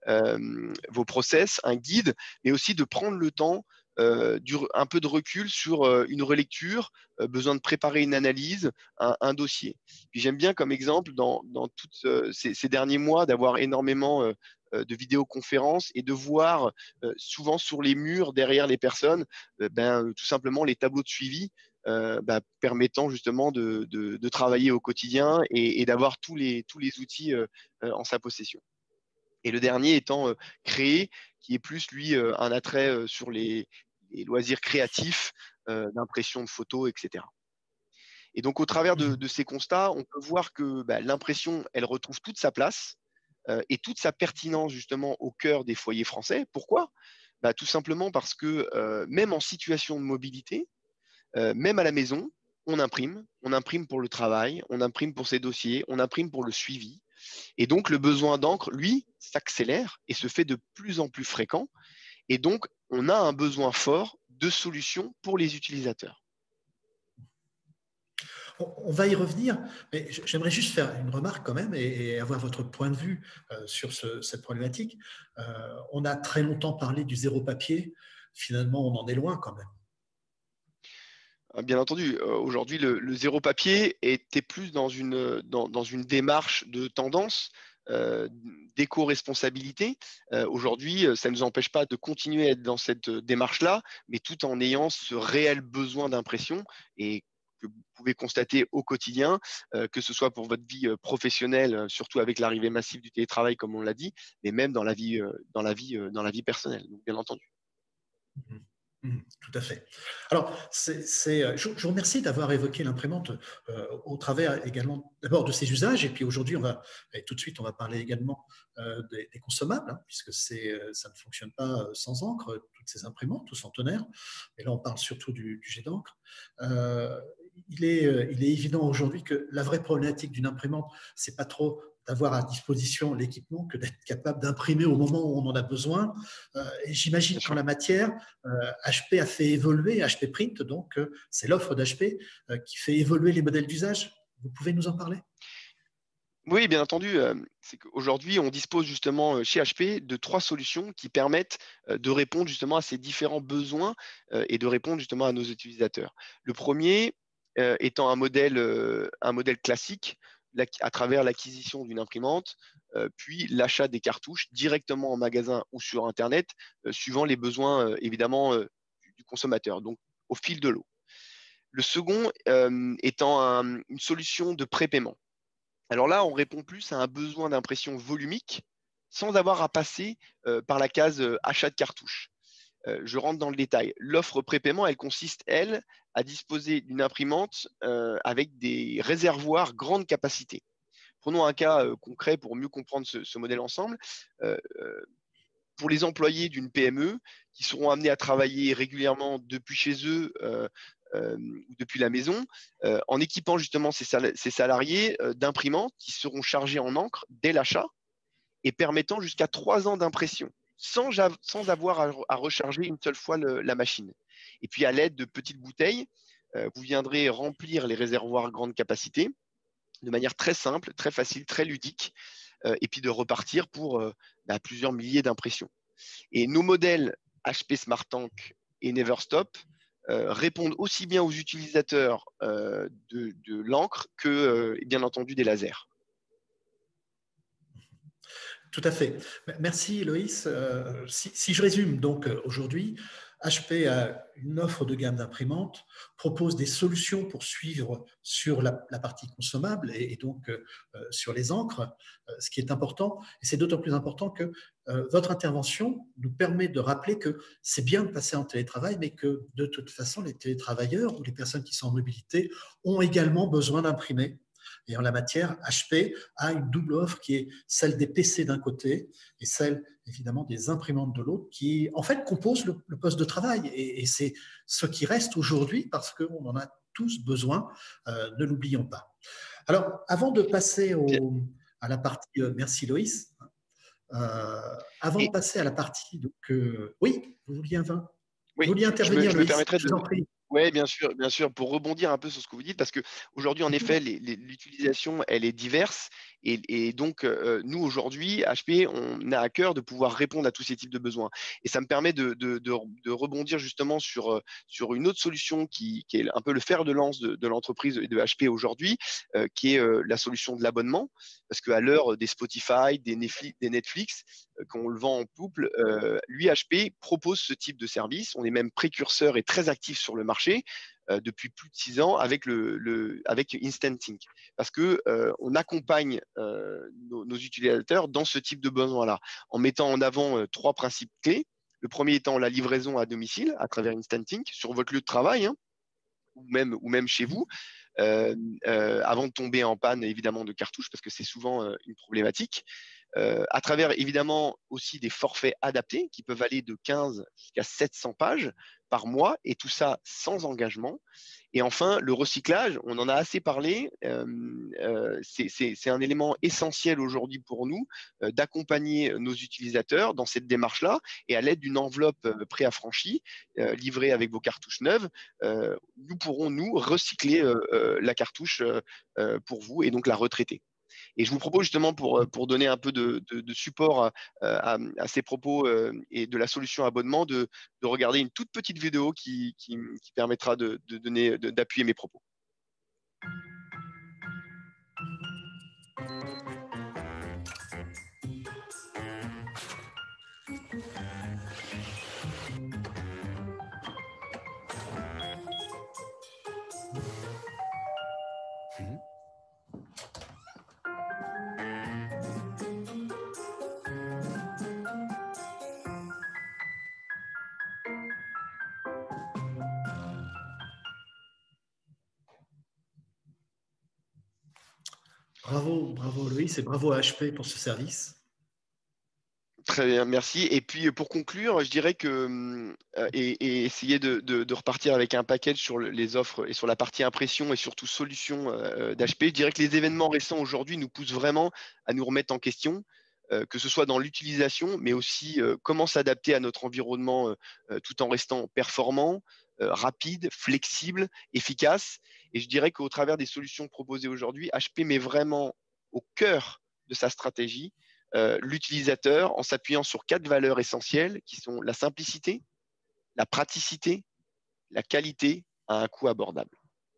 euh, vos process, un guide, mais aussi de prendre le temps, euh, du, un peu de recul sur euh, une relecture, euh, besoin de préparer une analyse, un, un dossier. Puis j'aime bien comme exemple dans, dans tous euh, ces, ces derniers mois d'avoir énormément euh, de vidéoconférences et de voir euh, souvent sur les murs derrière les personnes, euh, ben, tout simplement les tableaux de suivi euh, ben, permettant justement de, de, de travailler au quotidien et, et d'avoir tous les, tous les outils euh, euh, en sa possession. Et le dernier étant euh, créé, qui est plus, lui, euh, un attrait euh, sur les, les loisirs créatifs, euh, d'impression de photos, et cetera. Et donc, au travers de, de ces constats, on peut voir que bah, l'impression, elle retrouve toute sa place euh, et toute sa pertinence justement au cœur des foyers français. Pourquoi? Bah, tout simplement parce que euh, même en situation de mobilité, euh, même à la maison, on imprime. On imprime pour le travail, on imprime pour ses dossiers, on imprime pour le suivi. Et donc, le besoin d'encre, lui, s'accélère et se fait de plus en plus fréquent. Et donc, on a un besoin fort de solutions pour les utilisateurs. On va y revenir, mais j'aimerais juste faire une remarque quand même et avoir votre point de vue sur ce, cette problématique. Euh, on a très longtemps parlé du zéro papier. Finalement, on en est loin quand même. Bien entendu, euh, aujourd'hui, le, le zéro papier était plus dans une, dans, dans une démarche de tendance, euh, d'éco-responsabilité. Euh, aujourd'hui, ça ne nous empêche pas de continuer à être dans cette démarche-là, mais tout en ayant ce réel besoin d'impression et que vous pouvez constater au quotidien, euh, que ce soit pour votre vie euh, professionnelle, surtout avec l'arrivée massive du télétravail, comme on l'a dit, mais même dans la vie, euh, dans la vie, euh, dans la vie personnelle, donc, bien entendu. Mmh. Mmh, tout à fait. Alors, c'est, c'est, je, je vous remercie d'avoir évoqué l'imprimante euh, au travers également d'abord de ses usages, et puis aujourd'hui, on va, et tout de suite, on va parler également euh, des, des consommables, hein, puisque c'est, ça ne fonctionne pas sans encre, toutes ces imprimantes, tout centenaire, et là, on parle surtout du, du jet d'encre. Euh, il, est, il est évident aujourd'hui que la vraie problématique d'une imprimante, c'est pas trop d'avoir à disposition l'équipement que d'être capable d'imprimer au moment où on en a besoin. Euh, et j'imagine qu'en la matière, euh, H P a fait évoluer, H P Print, donc euh, c'est l'offre d'H P euh, qui fait évoluer les modèles d'usage. Vous pouvez nous en parler? Oui, bien entendu. Euh, c'est qu'aujourd'hui, on dispose justement chez H P de trois solutions qui permettent euh, de répondre justement à ces différents besoins euh, et de répondre justement à nos utilisateurs. Le premier euh, étant un modèle, euh, un modèle classique à travers l'acquisition d'une imprimante, euh, puis l'achat des cartouches directement en magasin ou sur Internet, euh, suivant les besoins euh, évidemment euh, du consommateur, donc au fil de l'eau. Le second euh, étant un, une solution de prépaiement. Alors là, on répond plus à un besoin d'impression volumique sans avoir à passer euh, par la case euh, achat de cartouches. Euh, je rentre dans le détail. L'offre prépaiement, elle consiste, elle, à disposer d'une imprimante euh, avec des réservoirs grande capacité. Prenons un cas euh, concret pour mieux comprendre ce, ce modèle ensemble. Euh, euh, pour les employés d'une P M E qui seront amenés à travailler régulièrement depuis chez eux euh, euh, ou depuis la maison, euh, en équipant justement ces, sal ces salariés euh, d'imprimantes qui seront chargés en encre dès l'achat et permettant jusqu'à trois ans d'impression, sans, sans avoir à, à recharger une seule fois le, la machine. Et puis à l'aide de petites bouteilles, euh, vous viendrez remplir les réservoirs grande capacité de manière très simple, très facile, très ludique, euh, et puis de repartir pour euh, bah, plusieurs milliers d'impressions. Et nos modèles H P Smart Tank et Neverstop euh, répondent aussi bien aux utilisateurs euh, de, de l'encre que, euh, bien entendu, des lasers. Tout à fait. Merci Loïs. Euh, si, si je résume, donc aujourd'hui, H P a une offre de gamme d'imprimantes, propose des solutions pour suivre sur la, la partie consommable et, et donc euh, sur les encres, euh, ce qui est important. Et c'est d'autant plus important que euh, votre intervention nous permet de rappeler que c'est bien de passer en télétravail, mais que de toute façon, les télétravailleurs ou les personnes qui sont en mobilité ont également besoin d'imprimer. Et en la matière, H P a une double offre qui est celle des P C d'un côté et celle, évidemment, des imprimantes de l'autre qui, en fait, composent le, le poste de travail. Et, et c'est ce qui reste aujourd'hui parce qu'on en a tous besoin, euh, ne l'oublions pas. Alors, avant de passer au, à la partie… Euh, merci Loïs. Euh, avant et, de passer à la partie… Donc, euh, oui, vous vouliez un vin oui, Vous vouliez intervenir, je me, je Loïs me permettrais je de… vous en prie. Oui, bien sûr, bien sûr, pour rebondir un peu sur ce que vous dites, parce qu'aujourd'hui, en effet, les- les- l'utilisation, elle est diverse. Et, et donc, euh, nous, aujourd'hui, H P, on a à cœur de pouvoir répondre à tous ces types de besoins. Et ça me permet de, de- de- de rebondir justement sur, euh, sur une autre solution qui, qui est un peu le fer de lance de, de l'entreprise et de H P aujourd'hui, euh, qui est euh, la solution de l'abonnement. Parce qu'à l'heure des Spotify, des Netflix, des Netflix euh, qu'on le vend en couple, euh, lui, H P propose ce type de service. On est même précurseur et très actif sur le marché euh, depuis plus de six ans avec, le, le, avec Instant Sync. Parce qu'on euh, accompagne euh, nos, nos, utilisateurs dans ce type de besoin-là, en mettant en avant euh, trois principes clés. Le premier étant la livraison à domicile à travers Instant Sync sur votre lieu de travail, hein, ou, même, ou même chez vous, euh, euh, avant de tomber en panne évidemment de cartouches, parce que c'est souvent euh, une problématique. Euh, à travers évidemment aussi des forfaits adaptés qui peuvent aller de quinze jusqu'à sept cents pages par mois, et tout ça sans engagement. Et enfin, le recyclage, on en a assez parlé, euh, euh, c'est un élément essentiel aujourd'hui pour nous euh, d'accompagner nos utilisateurs dans cette démarche-là, et à l'aide d'une enveloppe euh, préaffranchie, euh, livrée avec vos cartouches neuves, euh, nous pourrons, nous, recycler euh, euh, la cartouche euh, pour vous et donc la retraiter. Et je vous propose justement, pour, pour donner un peu de, de, de support à, à, à, ces propos euh, et de la solution abonnement, de, de regarder une toute petite vidéo qui, qui, qui permettra de, de donner, d'appuyer mes propos. Bravo, bravo Loïs et bravo à H P pour ce service. Très bien, merci. Et puis pour conclure, je dirais que euh, et, et essayer de, de, de repartir avec un package sur les offres et sur la partie impression et surtout solution euh, d'H P. Je dirais que les événements récents aujourd'hui nous poussent vraiment à nous remettre en question, euh, que ce soit dans l'utilisation, mais aussi euh, comment s'adapter à notre environnement euh, tout en restant performant, euh, rapide, flexible, efficace. Et je dirais qu'au travers des solutions proposées aujourd'hui, H P met vraiment au cœur de sa stratégie Euh, l'utilisateur en s'appuyant sur quatre valeurs essentielles qui sont la simplicité, la praticité, la qualité à un coût abordable.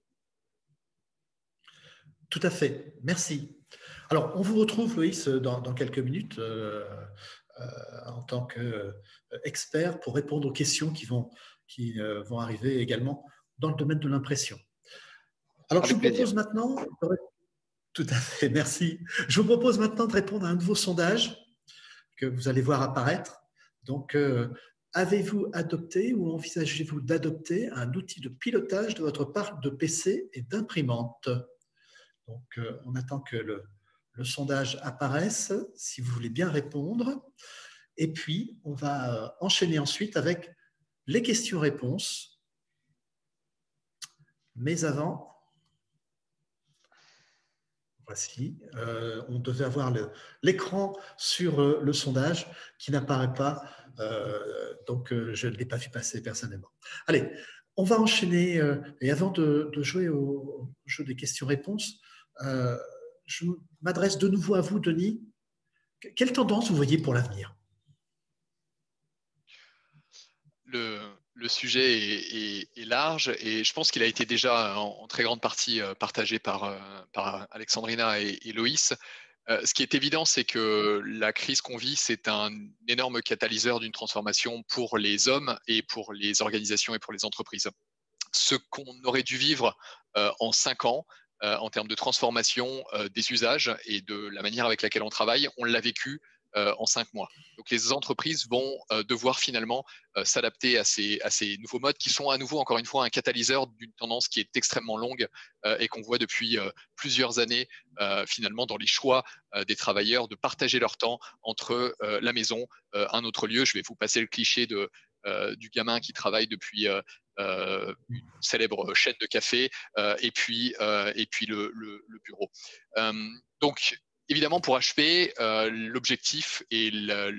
Tout à fait, merci. Alors, on vous retrouve, Loïs, dans, dans quelques minutes euh, euh, en tant qu'expert pour répondre aux questions qui vont, qui, euh, vont arriver également dans le domaine de l'impression. Alors, Avec je vous plaisir. propose maintenant… Tout à fait, merci. Je vous propose maintenant de répondre à un nouveau sondage que vous allez voir apparaître. Donc, euh, avez-vous adopté ou envisagez-vous d'adopter un outil de pilotage de votre parc de P C et d'imprimante? Donc, euh, on attend que le, le sondage apparaisse, si vous voulez bien répondre. Et puis, on va enchaîner ensuite avec les questions-réponses. Mais avant… Voici, euh, on devait avoir l'écran sur euh, le sondage qui n'apparaît pas, euh, donc euh, je ne l'ai pas vu passer personnellement. Allez, on va enchaîner, euh, et avant de, de jouer au, au jeu des questions-réponses, euh, je m'adresse de nouveau à vous, Denis. Quelle tendance vous voyez pour l'avenir? Le, le sujet est, est, est large et je pense qu'il a été déjà en, en très grande partie partagé par, par Alexandrina et, et Loïs. Euh, ce qui est évident, c'est que la crise qu'on vit, c'est un énorme catalyseur d'une transformation pour les hommes et pour les organisations et pour les entreprises. Ce qu'on aurait dû vivre euh, en cinq ans, euh, en termes de transformation euh, des usages et de la manière avec laquelle on travaille, on l'a vécu euh, en cinq mois. Donc les entreprises vont euh, devoir finalement euh, s'adapter à ces, à ces nouveaux modes qui sont à nouveau, encore une fois, un catalyseur d'une tendance qui est extrêmement longue euh, et qu'on voit depuis euh, plusieurs années euh, finalement dans les choix euh, des travailleurs de partager leur temps entre euh, la maison, euh, un autre lieu. Je vais vous passer le cliché de, euh, du gamin qui travaille depuis euh, euh, une célèbre chaîne de café euh, et puis, euh, et puis le, le, le bureau. Euh, donc, évidemment, pour H P, euh, l'objectif et le, le,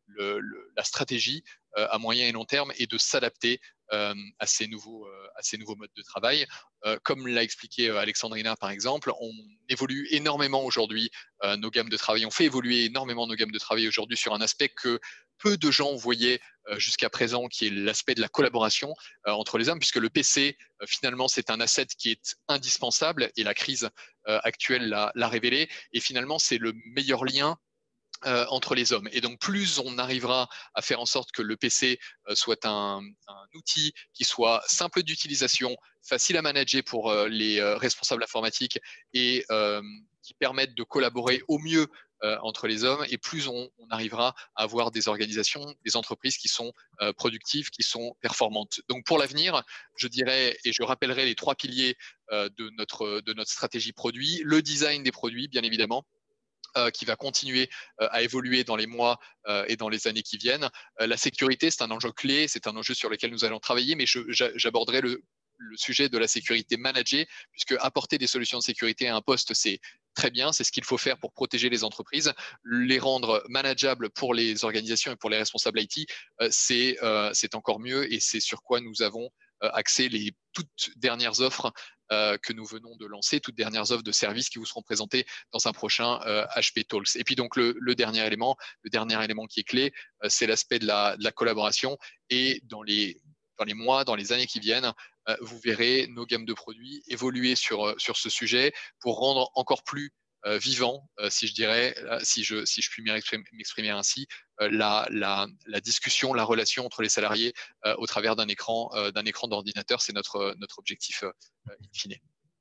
le, le, la stratégie euh, à moyen et long terme et de s'adapter euh, à, ces nouveaux, euh, à ces nouveaux modes de travail. Euh, comme l'a expliqué euh, Alexandrina, par exemple, on évolue énormément aujourd'hui euh, nos gammes de travail. On fait évoluer énormément nos gammes de travail aujourd'hui sur un aspect que peu de gens voyaient euh, jusqu'à présent, qui est l'aspect de la collaboration euh, entre les hommes, puisque le P C, euh, finalement, c'est un asset qui est indispensable et la crise euh, actuelle l'a révélé. Et finalement, c'est le meilleur lien Euh, entre les hommes. Et donc, plus on arrivera à faire en sorte que le P C euh, soit un, un outil qui soit simple d'utilisation, facile à manager pour euh, les euh, responsables informatiques et euh, qui permettent de collaborer au mieux euh, entre les hommes, et plus on, on arrivera à avoir des organisations, des entreprises qui sont euh, productives, qui sont performantes. Donc, pour l'avenir, je dirais, et je rappellerai les trois piliers euh, de, notre, de notre stratégie produit: le design des produits, bien évidemment, Euh, qui va continuer euh, à évoluer dans les mois euh, et dans les années qui viennent. Euh, la sécurité, c'est un enjeu clé, c'est un enjeu sur lequel nous allons travailler, mais j'aborderai le, le sujet de la sécurité managée, puisque apporter des solutions de sécurité à un poste, c'est très bien, c'est ce qu'il faut faire pour protéger les entreprises. Les rendre manageables pour les organisations et pour les responsables I T, euh, c'est euh, encore mieux, et c'est sur quoi nous avons euh, axé les toutes dernières offres Euh, que nous venons de lancer, toutes dernières offres de services qui vous seront présentées dans un prochain euh, H P Talks. Et puis donc le, le dernier élément, le dernier élément qui est clé, euh, c'est l'aspect de la, de la collaboration. Et dans les, dans les mois, dans les années qui viennent, euh, vous verrez nos gammes de produits évoluer sur, sur ce sujet pour rendre encore plus euh, vivant, euh, si je dirais, euh, si je, si je puis m'exprimer ainsi, euh, la, la, la discussion, la relation entre les salariés euh, au travers d'un écran, euh, d'un écran d'ordinateur. C'est notre, notre objectif euh, in fine.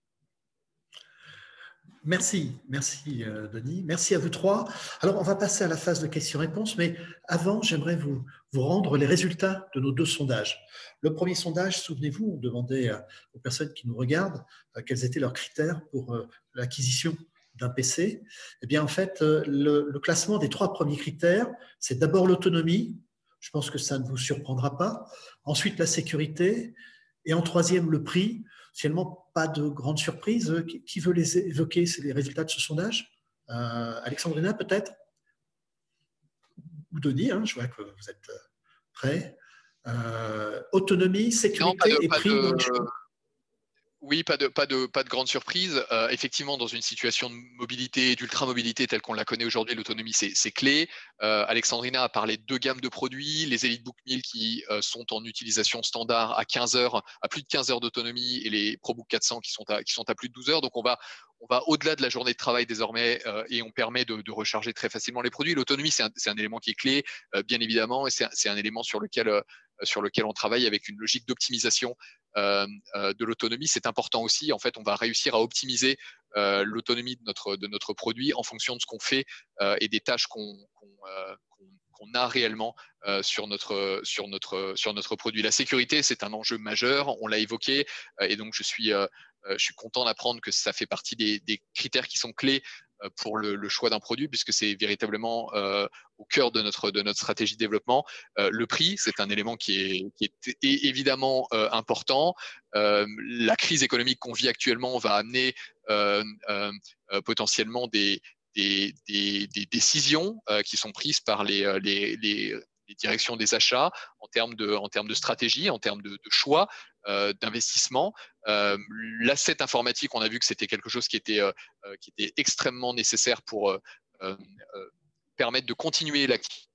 Merci, merci euh, Denis, merci à vous trois. Alors on va passer à la phase de questions-réponses, mais avant j'aimerais vous, vous rendre les résultats de nos deux sondages. Le premier sondage, souvenez-vous, on demandait aux personnes qui nous regardent euh, quels étaient leurs critères pour euh, l'acquisition d'un P C. Eh bien en fait, euh, le, le classement des trois premiers critères, c'est d'abord l'autonomie, je pense que ça ne vous surprendra pas, ensuite la sécurité, et en troisième le prix. Finalement, pas de grande surprise. Qui veut les évoquer? C'est les résultats de ce sondage. euh, Alexandrina, peut-être? Ou Denis, hein, je vois que vous êtes prêts. Euh, autonomie, sécurité non, de, et prix. De... Oui, pas de, pas de, pas de grande surprise. Euh, effectivement, dans une situation de mobilité, d'ultra-mobilité telle qu'on la connaît aujourd'hui, l'autonomie, c'est clé. Euh, Alexandrina a parlé de deux gammes de produits, les EliteBook mille qui euh, sont en utilisation standard à quinze heures, à plus de quinze heures d'autonomie, et les ProBook quatre cents qui sont à, qui sont à plus de douze heures. Donc, on va, on va au-delà de la journée de travail désormais euh, et on permet de, de recharger très facilement les produits. L'autonomie, c'est un, un élément qui est clé, euh, bien évidemment, et c'est un, un élément sur lequel, euh, sur lequel on travaille avec une logique d'optimisation Euh, euh, de l'autonomie. C'est important aussi. En fait, on va réussir à optimiser euh, l'autonomie de notre, de notre produit en fonction de ce qu'on fait euh, et des tâches qu'on qu'on, euh, qu'on, qu'on a réellement euh, sur, notre, sur, notre, sur notre produit. La sécurité, c'est un enjeu majeur, on l'a évoqué, euh, et donc je suis, euh, je suis content d'apprendre que ça fait partie des, des critères qui sont clés pour le, le choix d'un produit, puisque c'est véritablement euh, au cœur de notre, de notre stratégie de développement. Euh, le prix, c'est un élément qui est, qui est évidemment euh, important. Euh, la crise économique qu'on vit actuellement va amener euh, euh, potentiellement des, des, des, des décisions euh, qui sont prises par les, les, les, les directions des achats en termes de, en termes de stratégie, en termes de, de choix, euh, d'investissement. Euh, L'asset informatique, on a vu que c'était quelque chose qui était, euh, qui était extrêmement nécessaire pour euh, euh, permettre de continuer l'activité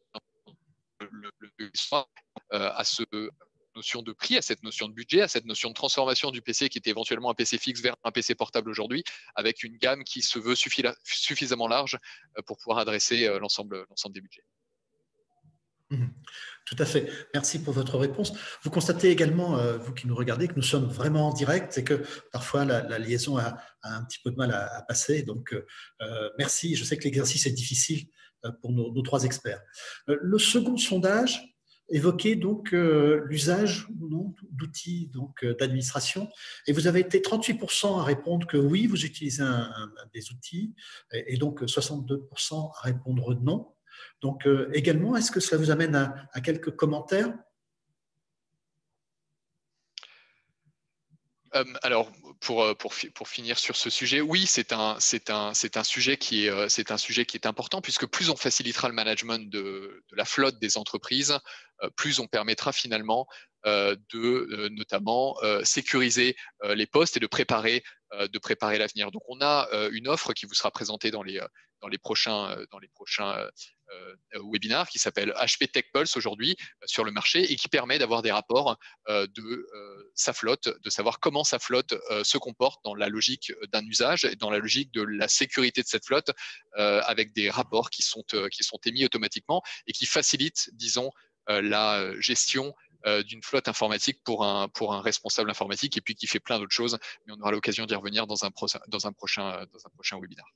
le, le, le, euh, à ce notion de prix, à cette notion de budget, à cette notion de transformation du P C qui était éventuellement un P C fixe vers un P C portable aujourd'hui, avec une gamme qui se veut suffisamment large pour pouvoir adresser l'ensemble l'ensemble des budgets. Mmh, tout à fait. Merci pour votre réponse. Vous constatez également, euh, vous qui nous regardez, que nous sommes vraiment en direct et que parfois la, la liaison a, a un petit peu de mal à, à passer. Donc, euh, merci. Je sais que l'exercice est difficile euh, pour nos, nos trois experts. Euh, le second sondage évoquait donc euh, l'usage ou non d'outils donc d'administration, et vous avez été trente-huit pour cent à répondre que oui, vous utilisez un, un, des outils, et, et donc soixante-deux pour cent à répondre non. Donc, euh, également, est-ce que cela vous amène à, à quelques commentaires? Euh, alors, pour, pour, pour finir sur ce sujet, oui, c'est un, c'est un, c'est un sujet qui est, c'est un sujet qui est important, puisque plus on facilitera le management de, de la flotte des entreprises, euh, plus on permettra finalement euh, de euh, notamment euh, sécuriser euh, les postes et de préparer, euh, de préparer l'avenir. Donc, on a euh, une offre qui vous sera présentée dans les, dans les prochains, dans les prochains euh, euh, webinaires qui s'appelle H P Tech Pulse aujourd'hui euh, sur le marché et qui permet d'avoir des rapports euh, de euh, sa flotte, de savoir comment sa flotte euh, se comporte dans la logique d'un usage et dans la logique de la sécurité de cette flotte euh, avec des rapports qui sont, euh, qui sont émis automatiquement et qui facilitent, disons, euh, la gestion euh, d'une flotte informatique pour un, pour un responsable informatique et puis qui fait plein d'autres choses, mais on aura l'occasion d'y revenir dans un, pro dans, un prochain, dans un prochain webinaire.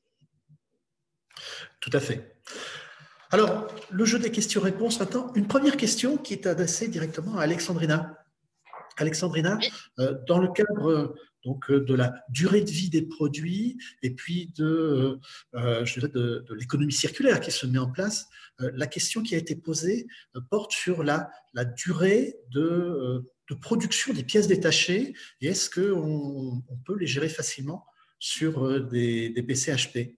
Tout à fait. Alors, le jeu des questions-réponses maintenant. Une première question qui est adressée directement à Alexandrina. Alexandrina, euh, dans le cadre donc, de la durée de vie des produits et puis de, euh, je dirais de, de l'économie circulaire qui se met en place, euh, la question qui a été posée euh, porte sur la, la durée de, euh, de production des pièces détachées et est-ce qu'on on peut les gérer facilement sur euh, des, des P C H P?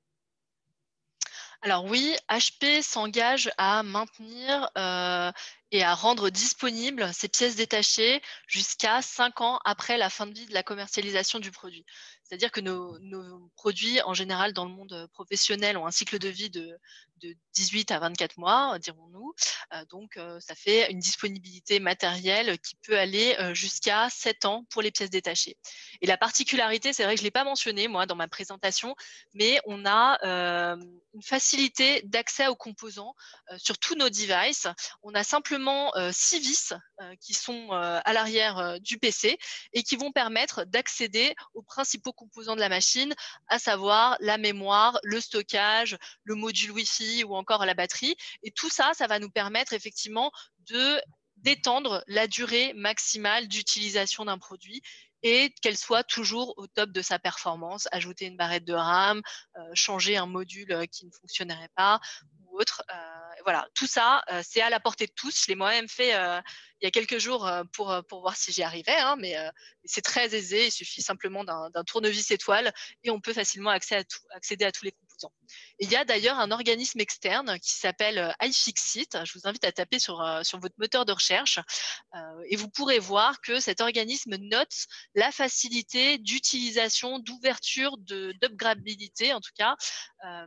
Alors oui, H P s'engage à maintenir euh, et à rendre disponibles ces pièces détachées jusqu'à cinq ans après la fin de vie de la commercialisation du produit. C'est-à-dire que nos, nos produits, en général, dans le monde professionnel, ont un cycle de vie de, de dix-huit à vingt-quatre mois, dirons-nous. Euh, donc, euh, ça fait une disponibilité matérielle qui peut aller euh, jusqu'à sept ans pour les pièces détachées. Et la particularité, c'est vrai que je ne l'ai pas mentionné, moi, dans ma présentation, mais on a euh, une facilité d'accès aux composants euh, sur tous nos devices. On a simplement euh, six vis euh, qui sont euh, à l'arrière euh, du P C et qui vont permettre d'accéder aux principaux composants de la machine, à savoir la mémoire, le stockage, le module Wi-Fi ou encore la batterie. Et tout ça, ça va nous permettre effectivement de d'étendre la durée maximale d'utilisation d'un produit et qu'elle soit toujours au top de sa performance, ajouter une barrette de RAM, euh, changer un module qui ne fonctionnerait pas ou autre. Euh, voilà, tout ça, euh, c'est à la portée de tous. Je l'ai moi-même fait euh, il y a quelques jours euh, pour, pour voir si j'y arrivais, hein, mais euh, c'est très aisé. Il suffit simplement d'un tournevis étoile et on peut facilement accéder à, tout, accéder à tous les composants. Et il y a d'ailleurs un organisme externe qui s'appelle iFixit. Je vous invite à taper sur, euh, sur votre moteur de recherche euh, et vous pourrez voir que cet organisme note la facilité d'utilisation, d'ouverture, d'upgradabilité en tout cas euh,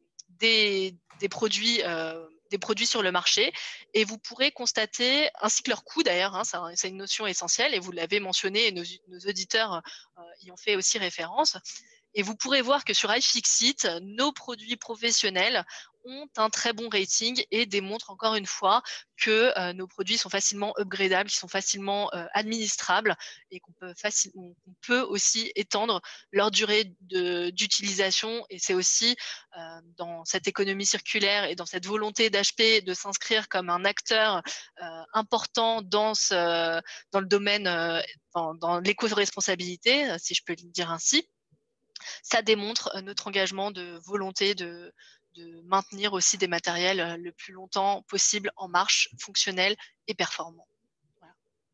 des, des, produits, euh, des produits sur le marché. Et vous pourrez constater, ainsi que leur coût d'ailleurs, hein, c'est une notion essentielle et vous l'avez mentionné et nos, nos auditeurs euh, y ont fait aussi référence. Et vous pourrez voir que sur iFixit, nos produits professionnels ont un très bon rating et démontrent encore une fois que euh, nos produits sont facilement upgradables, qui sont facilement euh, administrables et qu'on peut, qu'on peut aussi étendre leur durée d'utilisation. Et c'est aussi euh, dans cette économie circulaire et dans cette volonté d'H P de s'inscrire comme un acteur euh, important dans, ce, dans le domaine, euh, dans, dans l'éco-responsabilité, si je peux le dire ainsi. Ça démontre notre engagement de volonté de, de maintenir aussi des matériels le plus longtemps possible en marche, fonctionnels et performants. Voilà.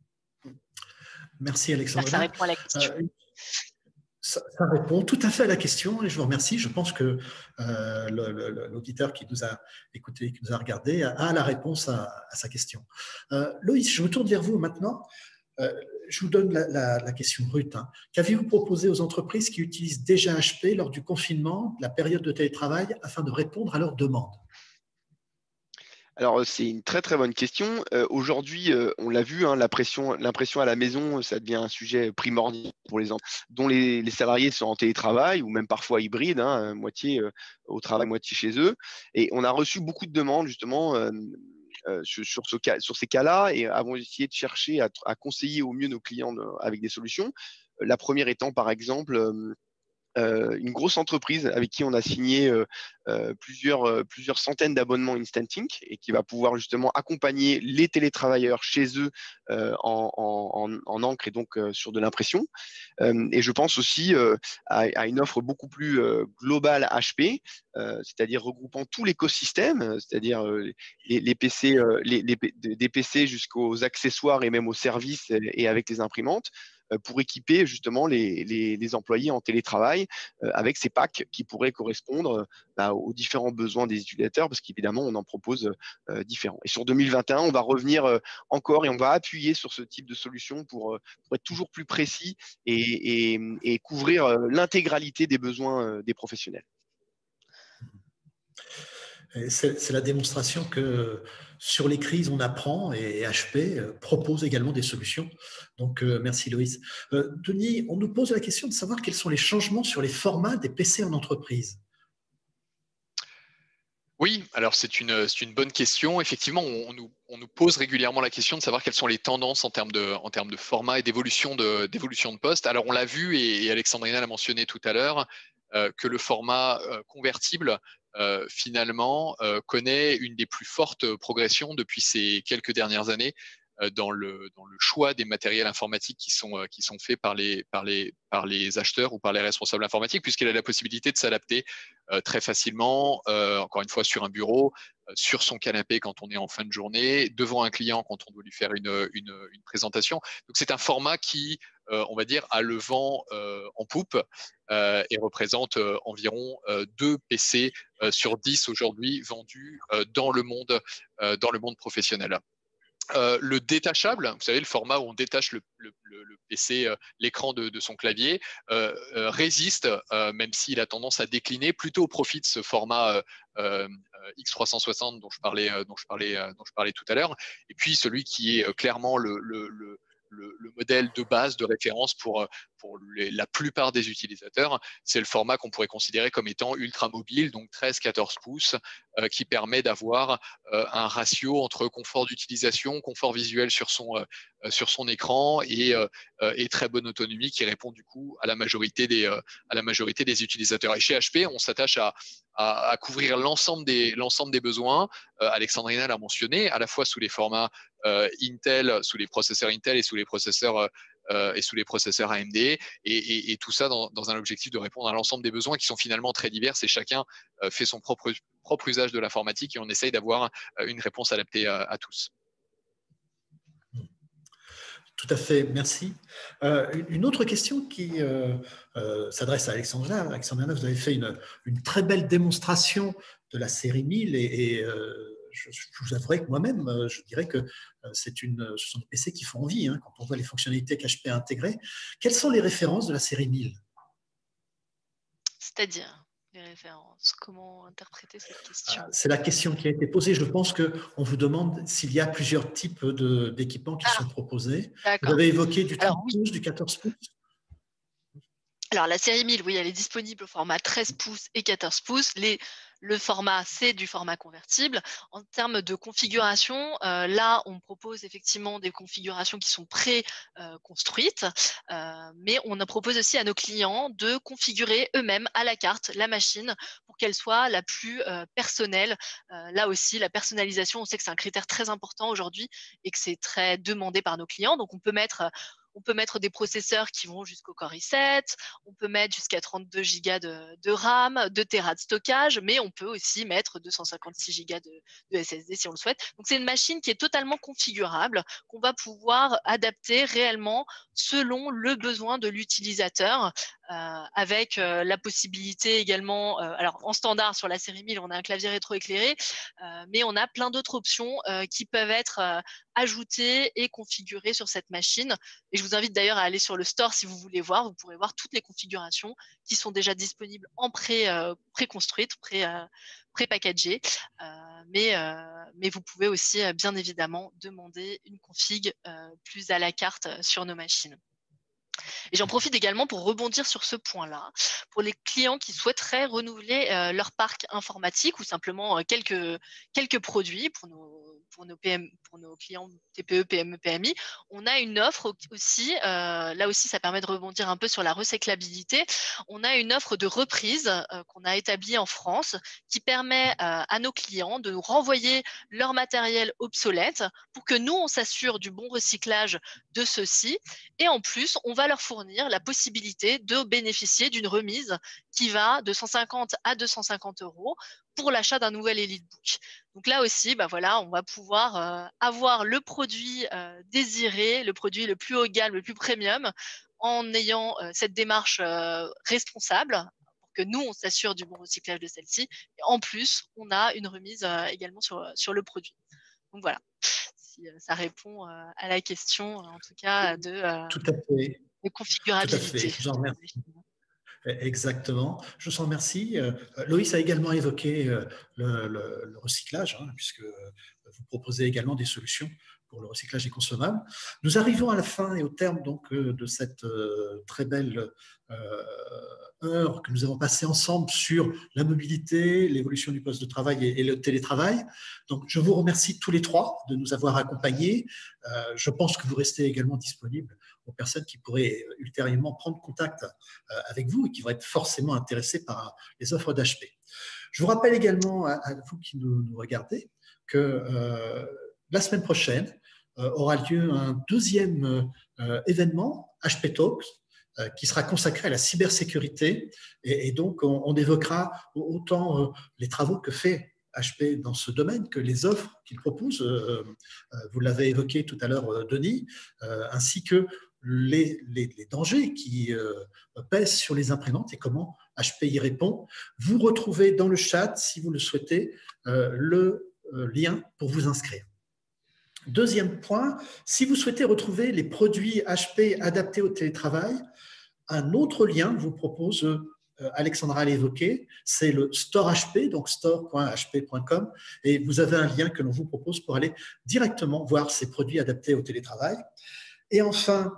Merci Alexandra. Ça répond à la question. Euh, ça, ça répond tout à fait à la question et je vous remercie. Je pense que euh, l'auditeur qui nous a écouté, qui nous a regardé, a, a la réponse à, à sa question. Euh, Loïs, je me tourne vers vous maintenant. Euh, je vous donne la, la, la question brute. Hein. Qu'avez-vous proposé aux entreprises qui utilisent déjà H P lors du confinement, de la période de télétravail, afin de répondre à leurs demandes? Alors, c'est une très très bonne question. Euh, Aujourd'hui, euh, on l'a vu, hein, l'impression à la maison, ça devient un sujet primordial pour les entreprises dont les, les salariés sont en télétravail ou même parfois hybride, hein, moitié euh, au travail, moitié chez eux. Et on a reçu beaucoup de demandes justement euh, euh, sur, sur, ce cas, sur ces cas-là et avons essayé de chercher à, à conseiller au mieux nos clients de, avec des solutions. La première étant par exemple euh, Euh, une grosse entreprise avec qui on a signé euh, euh, plusieurs, euh, plusieurs centaines d'abonnements Instant Ink et qui va pouvoir justement accompagner les télétravailleurs chez eux euh, en, en, en encre et donc euh, sur de l'impression. Euh, et je pense aussi euh, à, à une offre beaucoup plus euh, globale H P, euh, c'est-à-dire regroupant tout l'écosystème, c'est-à-dire euh, les, les P C, euh, les, les, des P C jusqu'aux accessoires et même aux services et, et avec les imprimantes. euh, pour équiper justement les, les, les employés en télétravail euh, avec ces packs qui pourraient correspondre bah, aux différents besoins des utilisateurs, parce qu'évidemment, on en propose euh, différents. Et sur deux mille vingt et un, on va revenir euh, encore et on va appuyer sur ce type de solution pour, euh, pour être toujours plus précis et, et, et couvrir euh, l'intégralité des besoins euh, des professionnels. C'est la démonstration que sur les crises, on apprend et H P propose également des solutions. Donc, euh, merci Loïs. Euh, Denis, on nous pose la question de savoir quels sont les changements sur les formats des P C en entreprise. Oui, alors c'est une, c'est une bonne question. Effectivement, on, on, nous, on nous pose régulièrement la question de savoir quelles sont les tendances en termes de, en termes de format et d'évolution de, d'évolution de poste. Alors, on l'a vu et, et Alexandrina l'a mentionné tout à l'heure, euh, que le format euh, convertible, euh, finalement, euh, connaît une des plus fortes progressions depuis ces quelques dernières années euh, dans, le, dans le choix des matériels informatiques qui sont, euh, qui sont faits par les, par, les, par les acheteurs ou par les responsables informatiques, puisqu'il a la possibilité de s'adapter euh, très facilement, euh, encore une fois, sur un bureau, euh, sur son canapé quand on est en fin de journée, devant un client quand on doit lui faire une, une, une présentation. Donc, c'est un format qui, euh, on va dire, a le vent euh, en poupe euh, et représente euh, environ euh, deux P C euh, sur dix aujourd'hui vendus euh, dans le monde, euh, dans le monde professionnel. Euh, le détachable, vous savez, le format où on détache le, le, le P C, euh, l'écran de, de son clavier, euh, euh, résiste, euh, même s'il a tendance à décliner, plutôt au profit de ce format euh, euh, X trois cent soixante dont je parlais, euh, dont je parlais, euh, dont je parlais tout à l'heure. Et puis celui qui est euh, clairement le, le, le Le, le modèle de base, de référence pour, pour les, la plupart des utilisateurs, c'est le format qu'on pourrait considérer comme étant ultra mobile, donc treize quatorze pouces, euh, qui permet d'avoir euh, un ratio entre confort d'utilisation, confort visuel sur son, euh, sur son écran et, euh, et très bonne autonomie qui répond du coup à la majorité des, euh, à la majorité des utilisateurs. Et chez H P, on s'attache à, à, à couvrir l'ensemble des, l'ensemble des besoins. Euh, Alexandrina l'a mentionné, à la fois sous les formats Euh, Intel, sous les processeurs Intel et sous les processeurs euh, et sous les processeurs A M D, et, et, et tout ça dans, dans un objectif de répondre à l'ensemble des besoins qui sont finalement très divers et chacun euh, fait son propre, propre usage de l'informatique et on essaye d'avoir euh, une réponse adaptée à, à tous. Tout à fait, merci. Euh, une autre question qui euh, euh, s'adresse à Alexandrina. Alexandrina, vous avez fait une, une très belle démonstration de la série mille et, et euh, je, je vous avouerai que moi-même, je dirais que c'est une, ce sont des P C qui font envie hein, quand on voit les fonctionnalités qu'H P a intégrées. Quelles sont les références de la série mille? C'est-à-dire les références, comment interpréter cette question? C'est la question qui a été posée. Je pense qu'on vous demande s'il y a plusieurs types d'équipements qui ah, sont proposés. Vous avez évoqué du trente pouces, oui. Du quatorze pouces. Alors, la série mille, oui, elle est disponible au format treize pouces et quatorze pouces. Les, le format, c'est du format convertible. En termes de configuration, euh, là, on propose effectivement des configurations qui sont pré-construites, euh, mais on propose aussi à nos clients de configurer eux-mêmes à la carte la machine pour qu'elle soit la plus euh, personnelle. Euh, là aussi, la personnalisation, on sait que c'est un critère très important aujourd'hui et que c'est très demandé par nos clients. Donc, on peut mettre... On peut mettre des processeurs qui vont jusqu'au Core i sept, on peut mettre jusqu'à trente-deux gigas de, de RAM, deux téras de stockage, mais on peut aussi mettre deux cent cinquante-six gigas de, de S S D si on le souhaite. Donc, c'est une machine qui est totalement configurable, qu'on va pouvoir adapter réellement selon le besoin de l'utilisateur, euh, avec euh, la possibilité également, euh, alors en standard sur la série mille, on a un clavier rétroéclairé, euh, mais on a plein d'autres options euh, qui peuvent être euh, ajoutées et configurées sur cette machine. Et je vous invite d'ailleurs à aller sur le store si vous voulez voir. Vous pourrez voir toutes les configurations qui sont déjà disponibles en pré, euh, pré-construites, pré, euh, pré-packagées. Euh, mais, euh, mais vous pouvez aussi, euh, bien évidemment, demander une config euh, plus à la carte sur nos machines. Et j'en profite également pour rebondir sur ce point-là. Pour les clients qui souhaiteraient renouveler euh, leur parc informatique ou simplement euh, quelques, quelques produits pour nos, pour, nos P M, pour nos clients T P E, P M E, P M I, on a une offre aussi, euh, là aussi ça permet de rebondir un peu sur la recyclabilité, on a une offre de reprise euh, qu'on a établie en France qui permet euh, à nos clients de nous renvoyer leur matériel obsolète pour que nous, on s'assure du bon recyclage de ceux-ci et en plus, on va leur fournir la possibilité de bénéficier d'une remise qui va de cent cinquante à deux cent cinquante euros pour l'achat d'un nouvel EliteBook. Donc là aussi, bah voilà, on va pouvoir euh, avoir le produit euh, désiré, le produit le plus haut de gamme, le plus premium, en ayant euh, cette démarche euh, responsable pour que nous, on s'assure du bon recyclage de celle-ci. Et en plus, on a une remise euh, également sur, sur le produit. Donc voilà, si euh, ça répond euh, à la question, en tout cas, de, euh, Tout à fait. de configurabilité. Tout à fait. Je vous en remercie. Exactement. Je vous en remercie. Euh, Loïs a également évoqué euh, le, le, le recyclage, hein, puisque vous proposez également des solutions pour le recyclage des consommables. Nous arrivons à la fin et au terme donc euh, de cette euh, très belle euh, heure que nous avons passée ensemble sur la mobilité, l'évolution du poste de travail et, et le télétravail. Donc, je vous remercie tous les trois de nous avoir accompagnés. Euh, je pense que vous restez également disponibles aux personnes qui pourraient ultérieurement prendre contact euh, avec vous et qui vont être forcément intéressées par les offres d'H P. Je vous rappelle également à, à vous qui nous, nous regardez que euh, la semaine prochaine euh, aura lieu un deuxième euh, événement, H P Talks, euh, qui sera consacré à la cybersécurité. Et, et donc, on, on évoquera autant euh, les travaux que fait H P dans ce domaine que les offres qu'il propose. Euh, euh, vous l'avez évoqué tout à l'heure, euh, Denis, euh, ainsi que les, les, les dangers qui euh, pèsent sur les imprimantes et comment H P y répond. Vous retrouvez dans le chat, si vous le souhaitez, euh, le euh, lien pour vous inscrire. Deuxième point, si vous souhaitez retrouver les produits H P adaptés au télétravail, un autre lien vous propose, euh, Alexandra l'a évoqué, c'est le Store H P, donc store point h p point com, et vous avez un lien que l'on vous propose pour aller directement voir ces produits adaptés au télétravail. Et enfin,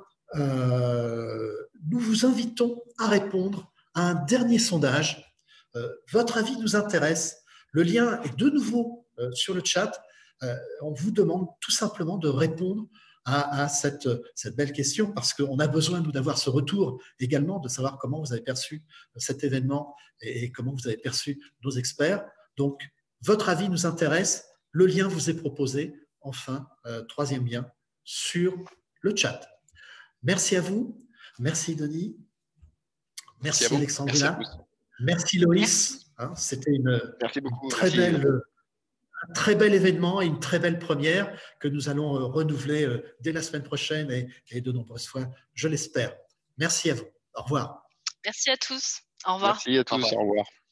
euh, nous vous invitons à répondre à un dernier sondage. Euh, votre avis nous intéresse. Le lien est de nouveau euh, sur le chat. Euh, on vous demande tout simplement de répondre à, à cette, cette belle question parce qu'on a besoin, nous, d'avoir ce retour également, de savoir comment vous avez perçu cet événement et, et comment vous avez perçu nos experts. Donc, votre avis nous intéresse. Le lien vous est proposé, enfin, euh, troisième lien, sur le chat. Merci à vous. Merci, Denis. Merci, Merci Alexandrina. Merci, Merci, Loïs. Hein, c'était une, Merci beaucoup. une très Merci. belle... Un très bel événement et une très belle première que nous allons euh, renouveler euh, dès la semaine prochaine et, et de nombreuses fois, je l'espère. Merci à vous. Au revoir. Merci à tous. Au revoir. Merci à tous. Au revoir. Au revoir.